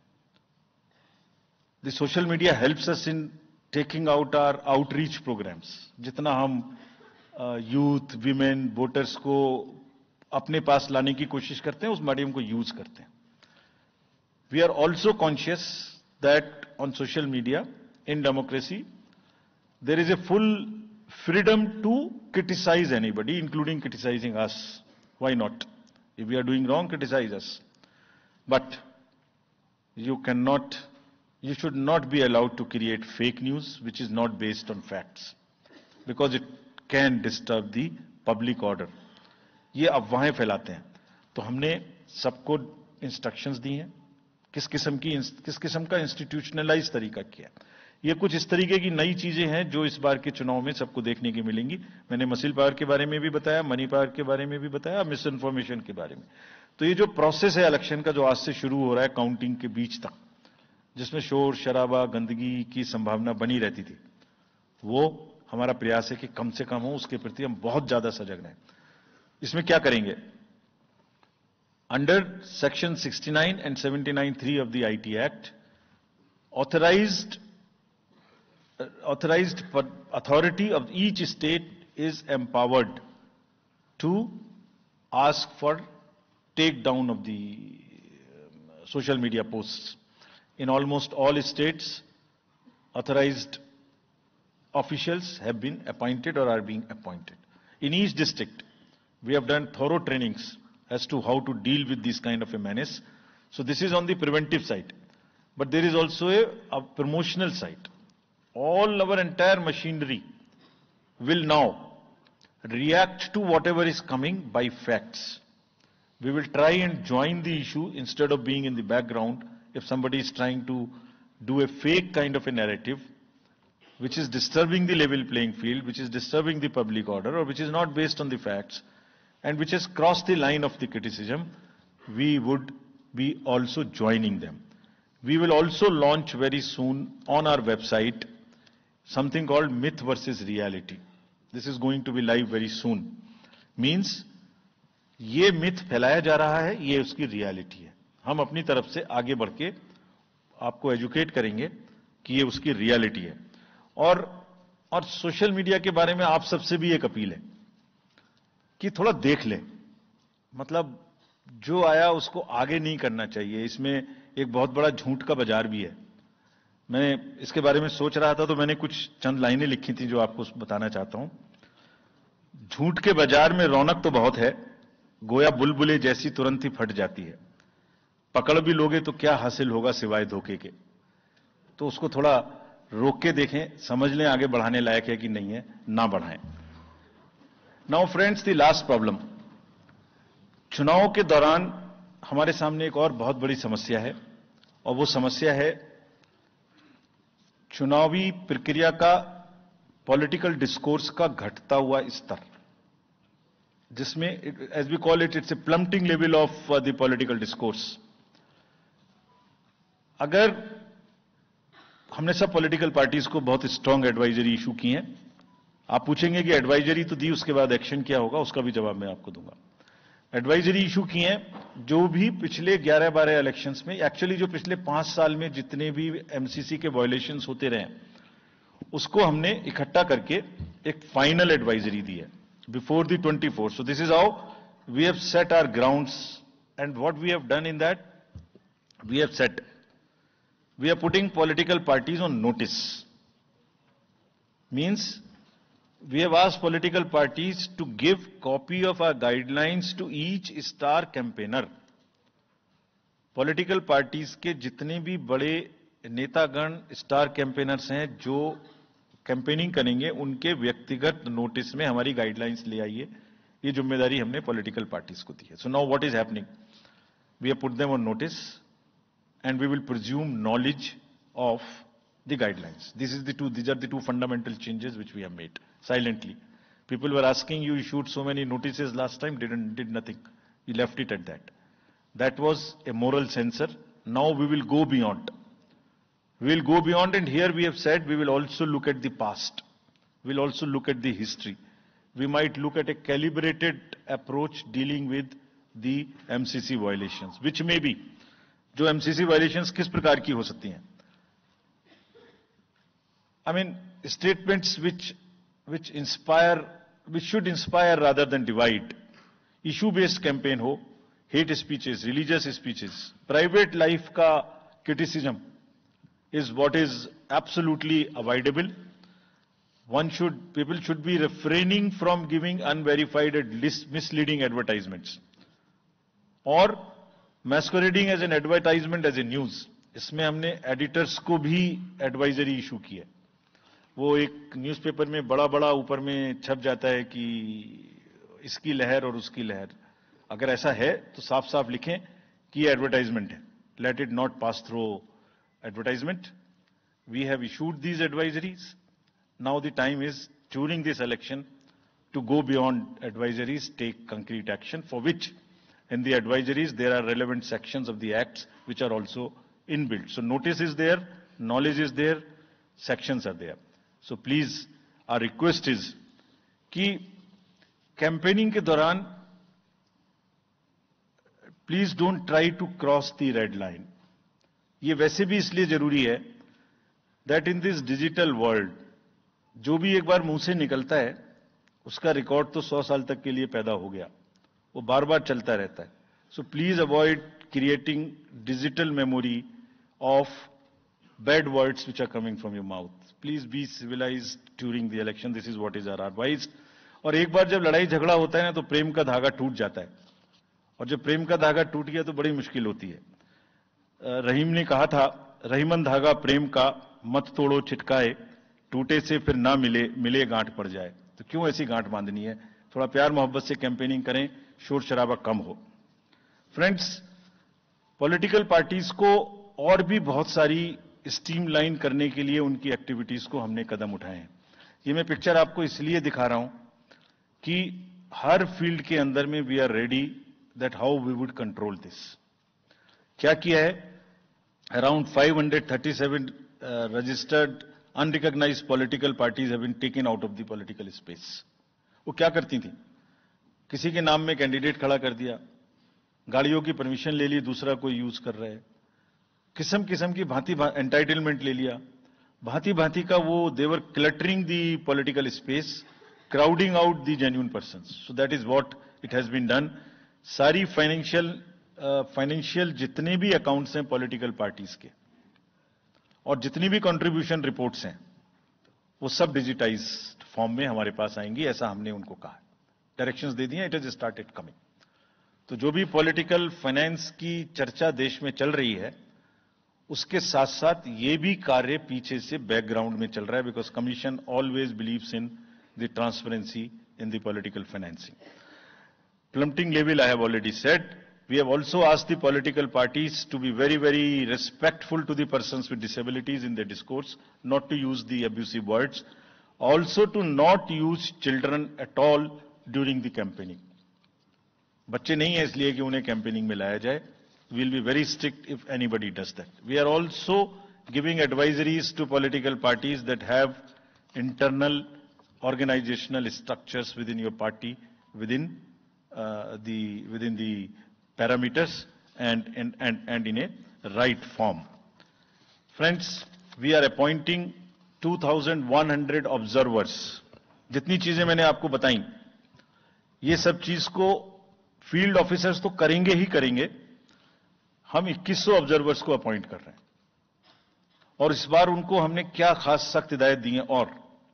the social media helps us in taking out our outreach programs. जितना हम यूथ, विमेन, वोटर्स को अपने पास लाने की कोशिश करते हैं, उस मीडियम को यूज करते हैं. We are also conscious that on social media, in democracy, there is a full freedom to criticize anybody, including criticizing us. Why not? If we are doing wrong, criticize us. But you cannot, you should not be allowed to create fake news which is not based on facts, because it can disturb the public order. ये अफवाहें फैलाते हैं. तो हमने सबको इंस्ट्रक्शंस दी हैं, किस किस्म की किस किस्म का इंस्टीट्यूशनलाइज तरीका किया. ये कुछ इस तरीके की नई चीजें हैं जो इस बार के चुनाव में सबको देखने की मिलेंगी. मैंने मसिल पावर के बारे में भी बताया, मनी पावर के बारे में भी बताया, मिस इन्फॉर्मेशन के बारे में. तो ये जो प्रोसेस है इलेक्शन का, जो आज से शुरू हो रहा है काउंटिंग के बीच तक, जिसमें शोर शराबा, गंदगी की संभावना बनी रहती थी, वो हमारा प्रयास है कि कम से कम हो. उसके प्रति हम बहुत ज्यादा सजग रहें. इसमें क्या करेंगे? Under section sixty nine and seventy nine three of the IT act, authorised authorized authority of each state is empowered to ask for take down of the social media posts. In almost all states, authorized officials have been appointed or are being appointed. In each district, we have done thorough trainings as to how to deal with this kind of a menace. So this is on the preventive side. But there is also a, a promotional side. All our entire machinery will now react to whatever is coming by facts. We will try and join the issue instead of being in the background. If somebody is trying to do a fake kind of a narrative, which is disturbing the level playing field, which is disturbing the public order, or which is not based on the facts, and which has crossed the line of the criticism, we would be also joining them. We will also launch very soon on our website something called myth versus reality. This is going to be live very soon. Means ये मिथ फैलाया जा रहा है, ये उसकी रियलिटी है. हम अपनी तरफ से आगे बढ़ के आपको एजुकेट करेंगे कि ये उसकी रियलिटी है. और और सोशल मीडिया के बारे में आप सबसे भी एक अपील है कि थोड़ा देख लें. मतलब जो आया उसको आगे नहीं करना चाहिए. इसमें एक बहुत बड़ा झूठ का बाजार भी है. मैं इसके बारे में सोच रहा था तो मैंने कुछ चंद लाइनें लिखी थी जो आपको बताना चाहता हूं. झूठ के बाजार में रौनक तो बहुत है, गोया बुलबुले जैसी तुरंत ही फट जाती है. पकड़ भी लोगे तो क्या हासिल होगा सिवाय धोखे के. तो उसको थोड़ा रोक के देखें, समझ लें आगे बढ़ाने लायक है कि नहीं है, ना बढ़ाएं. Now friends, the last problem. चुनाव के दौरान हमारे सामने एक और बहुत बड़ी समस्या है, और वो समस्या है चुनावी प्रक्रिया का, पॉलिटिकल डिस्कोर्स का घटता हुआ स्तर, जिसमें as we call it, it's a plummeting level of the political discourse. अगर हमने सब पॉलिटिकल पार्टीज को बहुत स्ट्रांग एडवाइजरी इशू की हैं, आप पूछेंगे कि एडवाइजरी तो दी, उसके बाद एक्शन क्या होगा, उसका भी जवाब मैं आपको दूंगा। एडवाइजरी इशू की हैं, जो भी पिछले ग्यारह बारह इलेक्शंस में, एक्चुअली जो पिछले पांच साल में जितने भी एमसीसी के वायलेशंस होते रहे, उसको हमने इकट्ठा करके एक फाइनल एडवाइजरी दी है before the twenty fourth. So this is how we have set our grounds, and what we have done in that, we have set, we are putting political parties on notice. Means we have asked political parties to give copy of our guidelines to each star campaigner. Political parties के जितने भी बड़े नेतागण स्टार कैंपेनर्स हैं जो कैंपेनिंग करेंगे, उनके व्यक्तिगत नोटिस में हमारी गाइडलाइंस ले आइए। ये जिम्मेदारी हमने पॉलिटिकल पार्टीज को दी है। So now what is happening, we have put them on notice and we will presume knowledge of the guidelines. This is the two, these are the two fundamental changes which we have made silently. People were asking, you issued so many notices last time, didn't, did nothing. You left it at that. That was a moral censor. Now we will go beyond. We will go beyond, and here we have said we will also look at the past. We will also look at the history. We might look at a calibrated approach dealing with the M C C violations, which may be, जो एमसीसी वायलेशंस किस प्रकार की हो सकती हैं। I mean statements which which inspire, which should inspire rather than divide, issue based campaign हो, hate speeches, religious speeches, private life का criticism is what is absolutely avoidable. One should, people should be refraining from giving unverified and misleading advertisements or masquerading as an advertisement as a news. इसमें हमने एडिटर्स को भी एडवाइजरी इशू की है। वो एक न्यूज़पेपर में बड़ा बड़ा ऊपर में छप जाता है कि इसकी लहर और उसकी लहर। अगर ऐसा है तो साफ साफ लिखें कि ये एडवर्टाइजमेंट है, let it not pass through advertisement. We have issued these advisories, now the time is during this election to go beyond advisories, take concrete action, for which in the advisories there are relevant sections of the acts which are also inbuilt. So notice is there, knowledge is there, sections are there. So please, our request is कि campaigning के दौरान please don't try to cross the red line. ये वैसे भी इसलिए जरूरी है that in this digital world जो भी एक बार मुंह से निकलता है उसका रिकॉर्ड तो सौ साल तक के लिए पैदा हो गया, वो बार बार चलता रहता है। So please avoid creating digital memory of bad words which are coming from your mouth. Please be civilised during the election, this is what is our advice. और एक बार जब लड़ाई झगड़ा होता है ना तो प्रेम का धागा टूट जाता है, और जब प्रेम का धागा टूट गया तो बड़ी मुश्किल होती है। रहीम ने कहा था, रहीमन धागा प्रेम का मत तोड़ो छिटकाए, टूटे से फिर ना मिले, मिले गांठ पड़ जाए। तो क्यों ऐसी गांठ बांधनी है, थोड़ा प्यार मोहब्बत से कैंपेनिंग करें, शोर शराबा कम हो। फ्रेंड्स, पॉलिटिकल पार्टीज को और भी बहुत सारी स्ट्रीमलाइन करने के लिए उनकी एक्टिविटीज को हमने कदम उठाए हैं। ये मैं पिक्चर आपको इसलिए दिखा रहा हूं कि हर फील्ड के अंदर में we are ready that how we would control this. क्या किया है, around five hundred thirty seven registered unrecognised political parties have been taken out of the political space. वो क्या करती थी, किसी के नाम में कैंडिडेट खड़ा कर दिया, गाड़ियों की परमिशन ले ली, दूसरा कोई यूज कर रहा है, किस्म किस्म की भांति एंटाइटलमेंट ले लिया, भांति भांति का वो they were cluttering the political space, crowding out the genuine persons. So that is what it has been done. सारी फाइनेंशियल फाइनेंशियल जितने भी अकाउंट्स हैं पॉलिटिकल पार्टीज के और जितनी भी कंट्रीब्यूशन रिपोर्ट्स हैं वो सब डिजिटाइज्ड फॉर्म में हमारे पास आएंगी, ऐसा हमने उनको कहा, डायरेक्शंस दे दिए, इट इज स्टार्टेड कमिंग। तो जो भी पॉलिटिकल फाइनेंस की चर्चा देश में चल रही है उसके साथ साथ ये भी कार्य पीछे से बैकग्राउंड में चल रहा है, because commission always believes in the transparency in the political financing. Plummeting level I have already said, We have also asked the political parties to be very, very respectful to the persons with disabilities in their discourse, not to use the abusive words, also to not use children at all during the campaigning. बच्चे नहीं है इसलिए कि उन्हें कैंपेनिंग में लाया जाए. We will be very strict if anybody does that. We are also giving advisories to political parties that have internal organizational structures within your party, within uh, the within the parameters and, and, and, and in a right form. Friends, we are appointing two thousand one hundred observers. जितनी चीजें मैंने आपको बताई, ये सब चीज को फील्ड ऑफिसर्स तो करेंगे ही करेंगे. हम इक्कीस सौ ऑब्जर्वर्स को अपॉइंट कर रहे हैं और इस बार उनको हमने क्या खास सख्त हिदायत दी है. और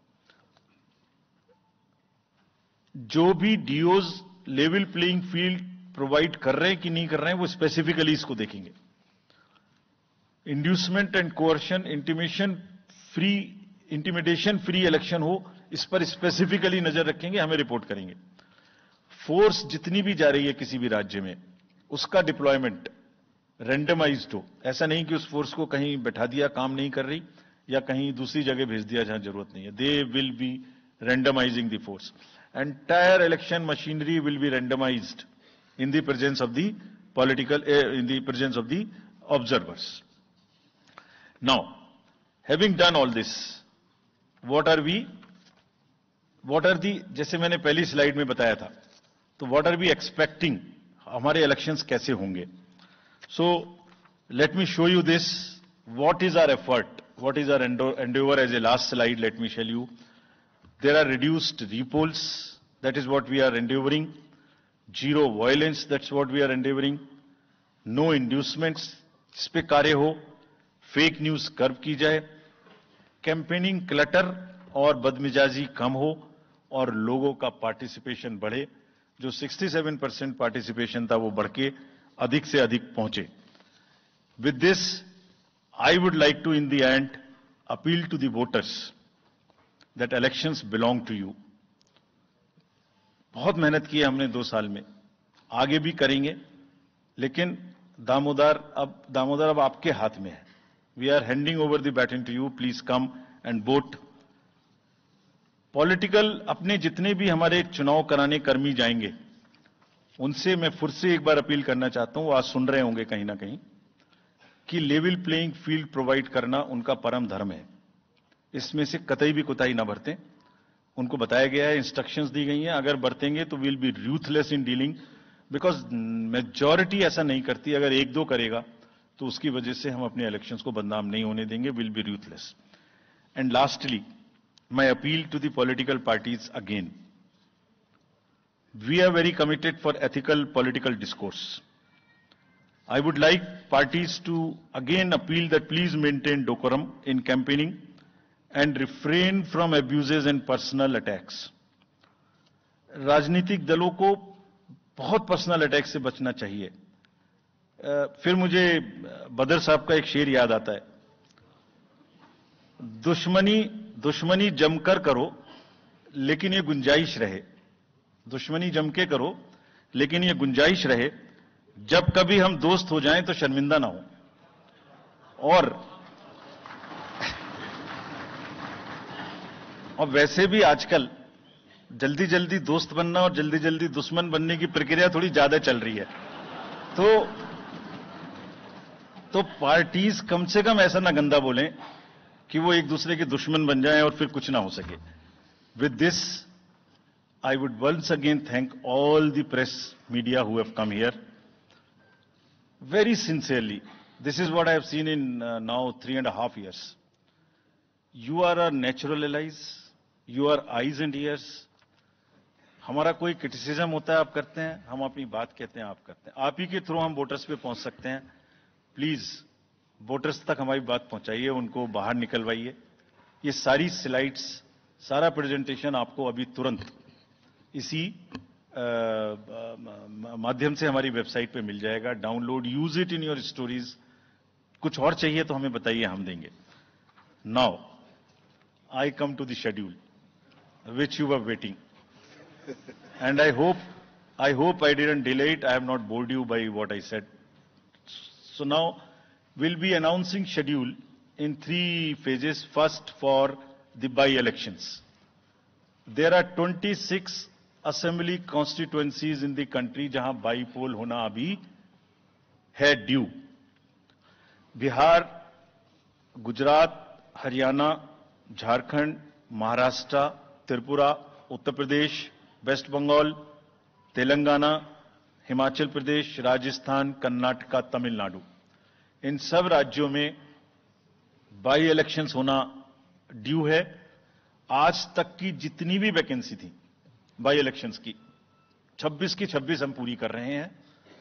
जो भी DOs level playing field provide कर रहे हैं कि नहीं कर रहे हैं, वो स्पेसिफिकली इसको देखेंगे. Inducement and coercion, intimation free intimidation free election हो, इस पर स्पेसिफिकली नजर रखेंगे, हमें रिपोर्ट करेंगे. फोर्स जितनी भी जा रही है किसी भी राज्य में, उसका डिप्लॉयमेंट रैंडमाइज्ड हो. ऐसा नहीं कि उस फोर्स को कहीं बैठा दिया, काम नहीं कर रही, या कहीं दूसरी जगह भेज दिया जहां जरूरत नहीं है. They will be randomising the force. Entire election machinery will be randomised in the presence of the political, uh, in the presence of the observers. Now, having done all this, what are we, what are the, जैसे मैंने पहली स्लाइड में बताया था, तो what are we expecting, हमारे elections कैसे होंगे. So, let me show you this, what is our effort, what is our endeavor. As a last slide, let me tell you, there are reduced repolls, that is what we are endeavoring. Zero violence, that's what we are endeavoring. No inducements, इस पे कार्य हो. फेक न्यूज कर्व की जाए. कैंपेनिंग क्लटर और बदमिजाजी कम हो और लोगों का पार्टिसिपेशन बढ़े. जो सड़सठ परसेंट पार्टिसिपेशन था वो बढ़ के अधिक से अधिक पहुंचे. With this I would like to in the end appeal to the voters that elections belong to you. बहुत मेहनत की है हमने दो साल में, आगे भी करेंगे, लेकिन दामोदर अब दामोदर अब आपके हाथ में है. We are handing over the baton to you. Please come and vote. Political अपने जितने भी हमारे चुनाव कराने कर्मी जाएंगे, उनसे मैं फिर से एक बार अपील करना चाहता हूं, वो आज सुन रहे होंगे कहीं ना कहीं, कि लेवल प्लेइंग फील्ड प्रोवाइड करना उनका परम धर्म है. इसमें से कतई भी कोताही ना बरतें. उनको बताया गया है, इंस्ट्रक्शंस दी गई हैं, अगर बरतेंगे तो will be ruthless in dealing, because majority ऐसा नहीं करती. अगर एक दो करेगा तो उसकी वजह से हम अपने इलेक्शंस को बदनाम नहीं होने देंगे. Will be ruthless. And lastly, my appeal to the political parties again. We are very committed for ethical political discourse. I would like parties to again appeal that please maintain decorum in campaigning and refrain from abuses and personal attacks. राजनीतिक दलों को बहुत पर्सनल अटैक से बचना चाहिए. फिर मुझे बदर साहब का एक शेर याद आता है, दुश्मनी दुश्मनी जमकर करो लेकिन ये गुंजाइश रहे. दुश्मनी जम के करो लेकिन ये गुंजाइश रहे, जब कभी हम दोस्त हो जाएं तो शर्मिंदा ना हो. और और वैसे भी आजकल जल्दी जल्दी दोस्त बनना और जल्दी जल्दी दुश्मन बनने की प्रक्रिया थोड़ी ज्यादा चल रही है. तो तो पार्टीज कम से कम ऐसा ना गंदा बोलें कि वो एक दूसरे के दुश्मन बन जाएं और फिर कुछ ना हो सके. With this I would once again thank all the press media who have come here very sincerely. This is what I have seen in now three and half years. You are our natural allies, you are eyes and ears. हमारा कोई क्रिटिसिज्म होता है आप करते हैं, हम अपनी बात कहते हैं आप करते हैं. आप ही के थ्रू हम वोटर्स पे पहुंच सकते हैं. प्लीज वोटर्स तक हमारी बात पहुंचाइए, उनको बाहर निकलवाइए. ये सारी स्लाइड्स, सारा प्रेजेंटेशन आपको अभी तुरंत इसी माध्यम से हमारी वेबसाइट पे मिल जाएगा. Download, use it in your stories. कुछ और चाहिए तो हमें बताइए, हम देंगे. Now I come to the schedule which you were waiting, and I hope I hope I didn't delay it. I have not bored you by what I said. So now we'll be announcing schedule in three phases. First, for the by-elections. There are twenty-six assembly constituencies in the country जहां बाई-पोल होना अभी है ड्यू. बिहार, गुजरात, हरियाणा, झारखंड, महाराष्ट्र, त्रिपुरा, उत्तर प्रदेश, वेस्ट बंगाल, तेलंगाना, हिमाचल प्रदेश, राजस्थान, कर्नाटका, तमिलनाडु. इन सब राज्यों में बाई इलेक्शंस होना ड्यू है. आज तक की जितनी भी वैकेंसी थी बाई इलेक्शंस की, छब्बीस की छब्बीस हम पूरी कर रहे हैं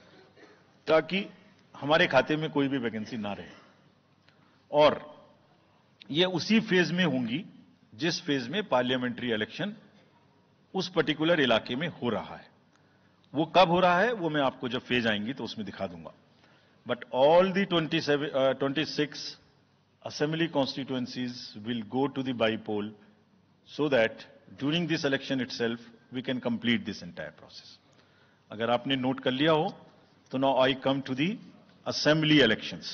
ताकि हमारे खाते में कोई भी वैकेंसी ना रहे. और ये उसी फेज में होंगी जिस फेज में पार्लियामेंट्री इलेक्शन उस पर्टिकुलर इलाके में हो रहा है. वो कब हो रहा है वो मैं आपको जब फेज आएंगी तो उसमें दिखा दूंगा. But all the twenty six assembly constituencies will go to the by-poll so that during this election itself we can complete this entire process. अगर आपने नोट कर लिया हो तो now I come to the assembly elections.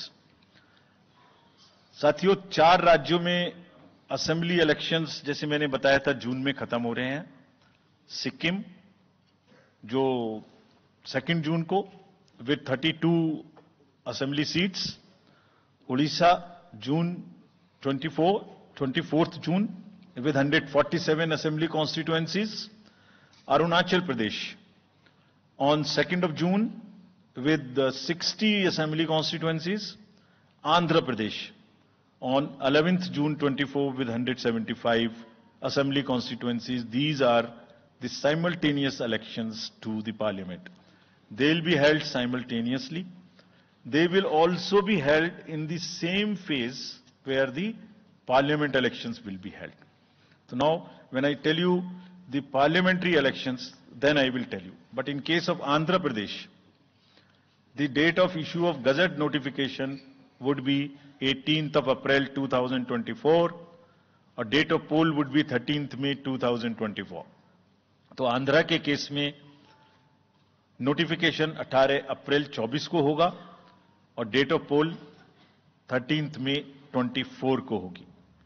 साथियों, चार राज्यों में असेंबली इलेक्शंस जैसे मैंने बताया था जून में खत्म हो रहे हैं. सिक्किम जो सेकेंड जून को with thirty two assembly seats, Orissa June twenty four, twenty fourth June with one hundred forty-seven assembly constituencies, Arunachal Pradesh on second of June with sixty assembly constituencies, Andhra Pradesh on eleventh June twenty-four with one hundred seventy-five assembly constituencies. These are the simultaneous elections to the parliament. They will be held simultaneously. They will also be held in the same phase where the parliament elections will be held. So now, when I tell you the parliamentary elections, then I will tell you. But in case of Andhra Pradesh, the date of issue of Gazette notification would be eighteenth of April two thousand twenty-four, or date of poll would be thirteenth May two thousand twenty-four. तो आंध्रा के केस में नोटिफिकेशन अठारह अप्रैल चौबीस को होगा और डेट ऑफ पोल थर्टीन्थ में ट्वेंटी फोर को होगी.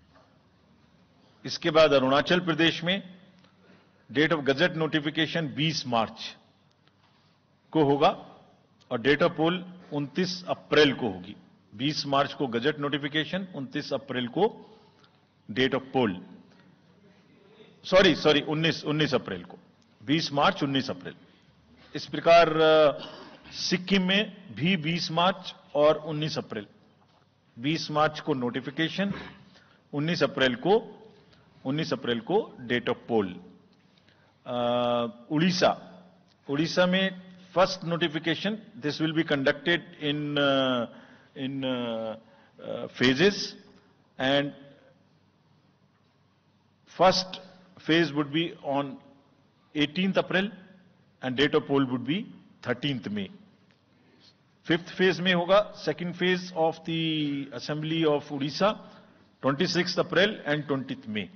इसके बाद अरुणाचल प्रदेश में डेट ऑफ गजट नोटिफिकेशन बीस मार्च को होगा और डेट ऑफ पोल उनतीस अप्रैल को होगी. बीस मार्च को गजट नोटिफिकेशन, उनतीस अप्रैल को date of poll. Sorry sorry उन्नीस उन्नीस अप्रैल को, बीस मार्च उन्नीस अप्रैल. इस प्रकार सिक्किम में भी बीस मार्च और उन्नीस अप्रैल. बीस मार्च को नोटिफिकेशन, उन्नीस अप्रैल को उन्नीस अप्रैल को date of poll. Orissa Orissa में first notification, this will be conducted in in phases, and first phase would be on eighteenth April and date of poll would be thirteenth May. Fifth phase में होगा second phase of the assembly of Odisha, twenty-sixth April and twentieth May.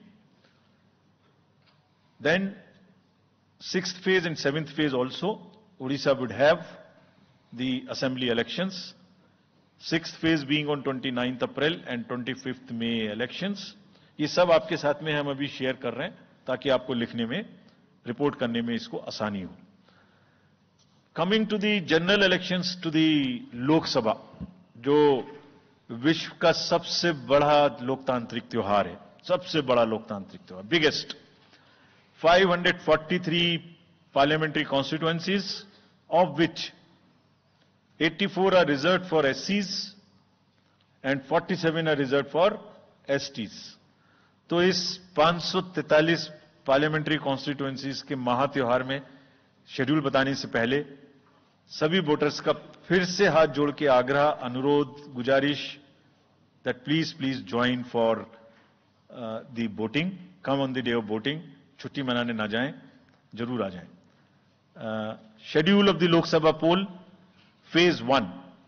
Then sixth phase and seventh phase also Odisha would have the assembly elections. Sixth phase being on twenty-ninth April and twenty-fifth May elections. ये सब आपके साथ में हम अभी शेयर कर रहे हैं ताकि आपको लिखने में, रिपोर्ट करने में इसको आसानी हो. Coming to the general elections to the Lok Sabha, जो विश्व का सबसे बड़ा लोकतांत्रिक त्योहार है, सबसे बड़ा लोकतांत्रिक त्योहार, biggest. five hundred forty-three parliamentary constituencies, of which eighty-four are reserved for S Cs and forty-seven are reserved for S Ts. तो इस पाँच सौ तैंतालीस पार्लियामेंट्री कॉन्स्टिट्यूएंसीज के महात्योहार में शेड्यूल बताने से पहले सभी वोटर्स का फिर से हाथ जोड़ के आग्रह, अनुरोध, गुजारिश that please please join for the voting, come on the day of voting. छुट्टी मनाने ना जाएं, जरूर आ जाएं. Schedule of the Lok Sabha poll, phase one.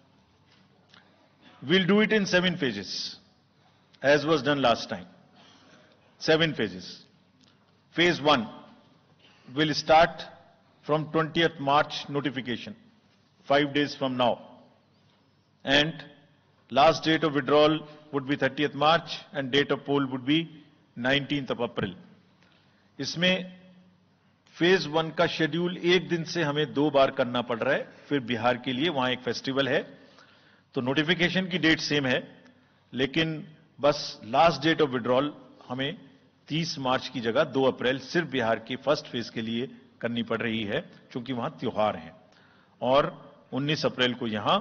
We'll do it in seven phases, as was done last time. Seven phases. Phase one will start from twentieth March notification, five days from now. And last date of withdrawal would be thirtieth March and date of poll would be nineteenth of April. इसमें फेज वन का शेड्यूल एक दिन से हमें दो बार करना पड़ रहा है, फिर बिहार के लिए वहां एक फेस्टिवल है, तो नोटिफिकेशन की डेट सेम है, लेकिन बस लास्ट डेट ऑफ विड्रॉल हमें तीस मार्च की जगह दो अप्रैल सिर्फ बिहार के फर्स्ट फेज के लिए करनी पड़ रही है, क्योंकि वहां त्योहार हैं। और उन्नीस अप्रैल को यहां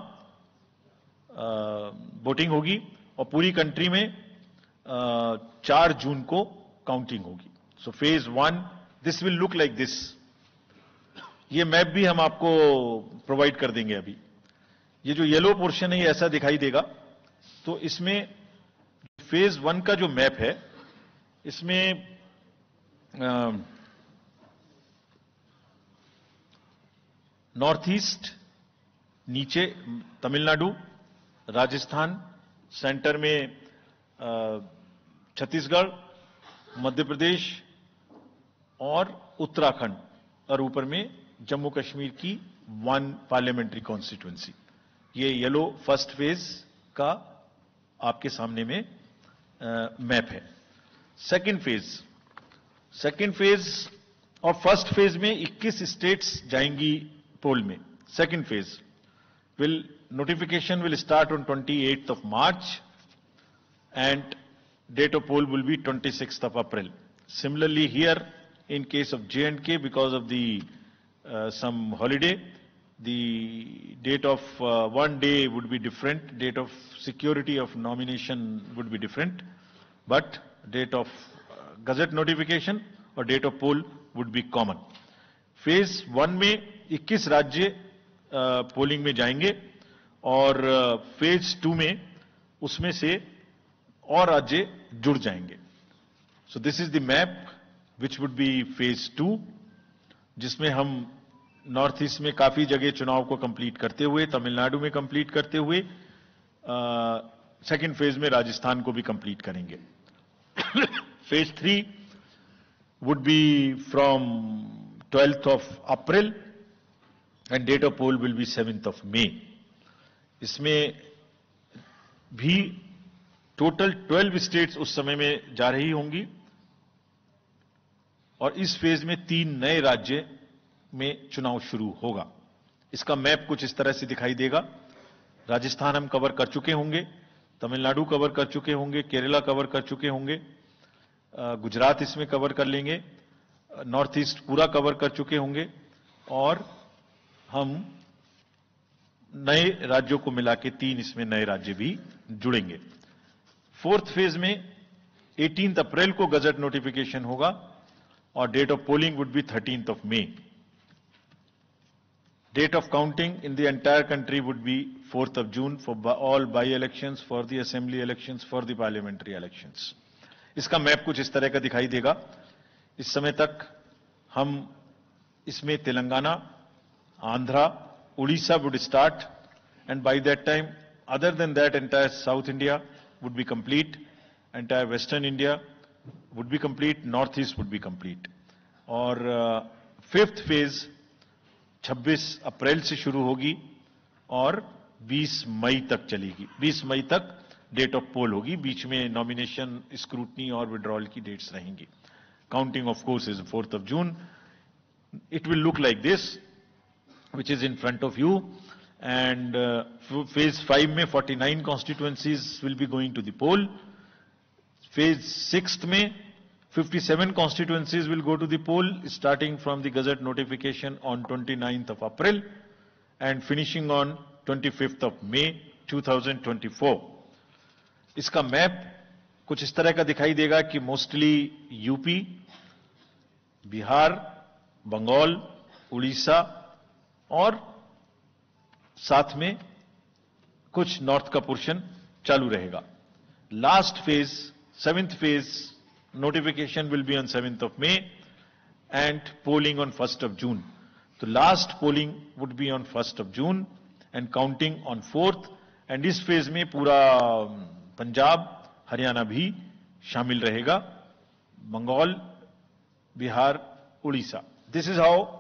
वोटिंग होगी और पूरी कंट्री में चार जून को काउंटिंग होगी। So phase one, this will look like this. ये मैप भी हम आपको प्रोवाइड कर देंगे। अभी ये जो येलो पोर्शन है ये ऐसा दिखाई देगा। तो इसमें फेज वन का जो मैप है, इसमें नॉर्थ ईस्ट, नीचे तमिलनाडु, राजस्थान, सेंटर में छत्तीसगढ़, मध्य प्रदेश और उत्तराखंड, और ऊपर में जम्मू कश्मीर की वन पार्लियामेंट्री कॉन्स्टिट्यूएंसी। ये येलो फर्स्ट फेज का आपके सामने में मैप है। सेकंड फेज, सेकंड फेज और फर्स्ट फेज में इक्कीस स्टेट्स जाएंगी पोल में। Second phase will notification will start on twenty-eighth of March and date of poll will be twenty-sixth of April. Similarly here in case of J and K, because of the uh, some holiday, the date of uh, one day would be different, date of security of nomination would be different, but date of uh, gazette notification or date of poll would be common. Phase one में इक्कीस राज्य पोलिंग में जाएंगे और फेज टू में उसमें से और राज्य जुड़ जाएंगे। So this is the map which would be phase two, जिसमें हम नॉर्थ ईस्ट में काफी जगह चुनाव को कंप्लीट करते हुए, तमिलनाडु में कंप्लीट करते हुए, सेकंड फेज में राजस्थान को भी कंप्लीट करेंगे। Phase three would be from twelfth of April and date of poll will be seventh of May. इसमें भी टोटल ट्वेल्व स्टेट्स उस समय में जा रही होंगी और इस फेज में तीन नए राज्य में चुनाव शुरू होगा। इसका मैप कुछ इस तरह से दिखाई देगा। राजस्थान हम कवर कर चुके होंगे, तमिलनाडु कवर कर चुके होंगे, केरला कवर कर चुके होंगे, गुजरात इसमें कवर कर लेंगे, नॉर्थ ईस्ट पूरा कवर कर चुके होंगे और हम नए राज्यों को मिला के तीन इसमें नए राज्य भी जुड़ेंगे। फोर्थ फेज में अठारह अप्रैल को गजट नोटिफिकेशन होगा और date of polling would be thirteenth of May. Date of counting in the entire country would be fourth of June for all by elections, for the assembly elections, for the parliamentary elections. इसका मैप कुछ इस तरह का दिखाई देगा। इस समय तक हम इसमें Telangana, Andhra, Odisha would start, and by that time, other than that, entire South India would be complete, entire Western India would be complete, North East would be complete. और फिफ्थ फेज छब्बीस अप्रैल से शुरू होगी और बीस मई तक चलेगी। बीस मई तक डेट ऑफ पोल होगी, बीच में नॉमिनेशन, स्क्रूटनी और विड्रॉल की डेट्स रहेंगी। Counting of course is fourth of June. It will look like this, which is in front of you, and uh, phase five में forty-nine constituencies will be going to the poll. Phase sixth में fifty-seven constituencies will go to the poll, starting from the gazette notification on twenty-ninth of April and finishing on twenty-fifth of May twenty twenty-four. इसका मैप कुछ इस तरह का दिखाई देगा कि मोस्टली यूपी, बिहार, बंगाल, उड़ीसा और साथ में कुछ नॉर्थ का पोर्शन चालू रहेगा। Last phase, seventh phase notification will be on seventh of May and polling on first of June. तो last polling would be on first of June and counting on fourth. And इस फेज में पूरा पंजाब, हरियाणा भी शामिल रहेगा, Bengal, Bihar, Orissa. This is how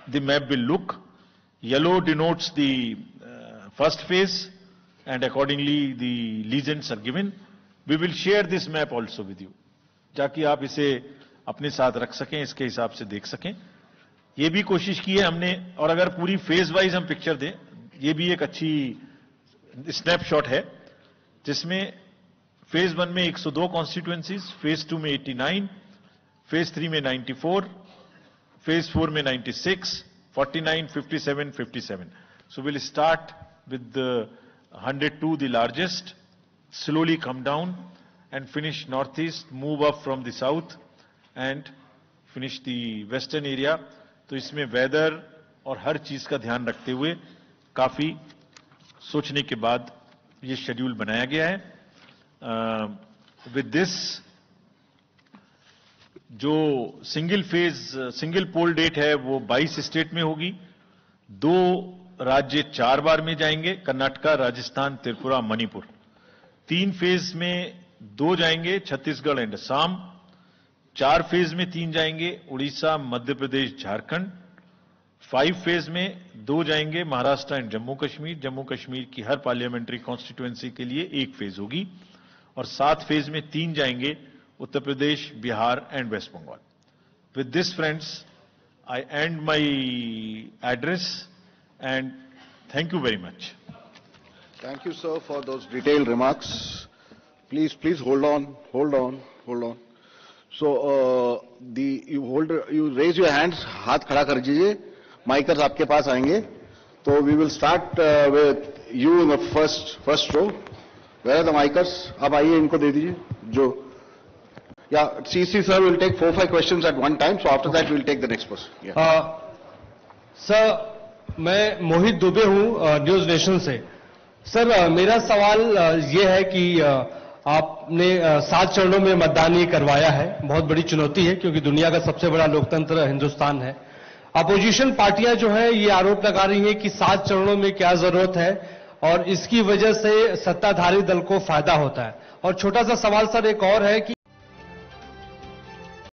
the map will look. Yellow denotes the uh, first phase, and accordingly the legends are given. We will share this map also with you, ताकि आप इसे अपने साथ रख सकें, इसके हिसाब से देख सकें. ये भी कोशिश की है हमने, और अगर पूरी फेज वाइज हम पिक्चर दें, ये भी एक अच्छी स्नैपशॉट है, जिसमें फेज वन में एक सौ दो कॉन्स्टिट्यूएंसीज, फेज टू में नवासी, फेज थ्री में चौरानवे, फेज फोर में छियानवे, उनचास, सत्तावन, सत्तावन. So we'll start with the one hundred two, the largest, slowly come down and finish northeast, move up from the south and finish the western area. तो इसमें वेदर और हर चीज का ध्यान रखते हुए काफी सोचने के बाद ये शेड्यूल बनाया गया है. विद दिस जो single phase single poll date है वो बाईस स्टेट में होगी. दो राज्य चार बार में जाएंगे, कर्नाटका, राजस्थान, त्रिपुरा, मणिपुर. तीन फेज में दो जाएंगे, छत्तीसगढ़ एंड असम. चार फेज में तीन जाएंगे, उड़ीसा, मध्य प्रदेश, झारखंड. फाइव फेज में दो जाएंगे, महाराष्ट्र एंड जम्मू कश्मीर. जम्मू कश्मीर की हर पार्लियामेंट्री कॉन्स्टिट्यूएंसी के लिए एक फेज होगी. और सात फेज में तीन जाएंगे, Uttar Pradesh, Bihar and West Bengal. With this friends, I and my address and thank you very much. Thank you, sir, for those detailed remarks. Please, please hold on, hold on, hold on. So, uh, the you hold, you raise your hands, हाथ खड़ा कर दीजिए. Micers आपके पास आएंगे. So we will start uh, with you in the first first row. Where are the micers? आप आइए, इनको दे दीजिए. जो, yeah, C C sir will take four five questions at one time. So after that we will take the next person. Yeah. Uh, sir, मैं मोहित दुबे हूँ न्यूज नेशन से. सर, मेरा सवाल ये है कि आपने सात चरणों में मतदान ये करवाया है. बहुत बड़ी चुनौती है क्योंकि दुनिया का सबसे बड़ा लोकतंत्र हिंदुस्तान है. अपोजिशन पार्टियां जो है ये आरोप लगा रही हैं कि सात चरणों में क्या जरूरत है और इसकी वजह से सत्ताधारी दल को फायदा होता है. और छोटा सा सवाल सर एक और है कि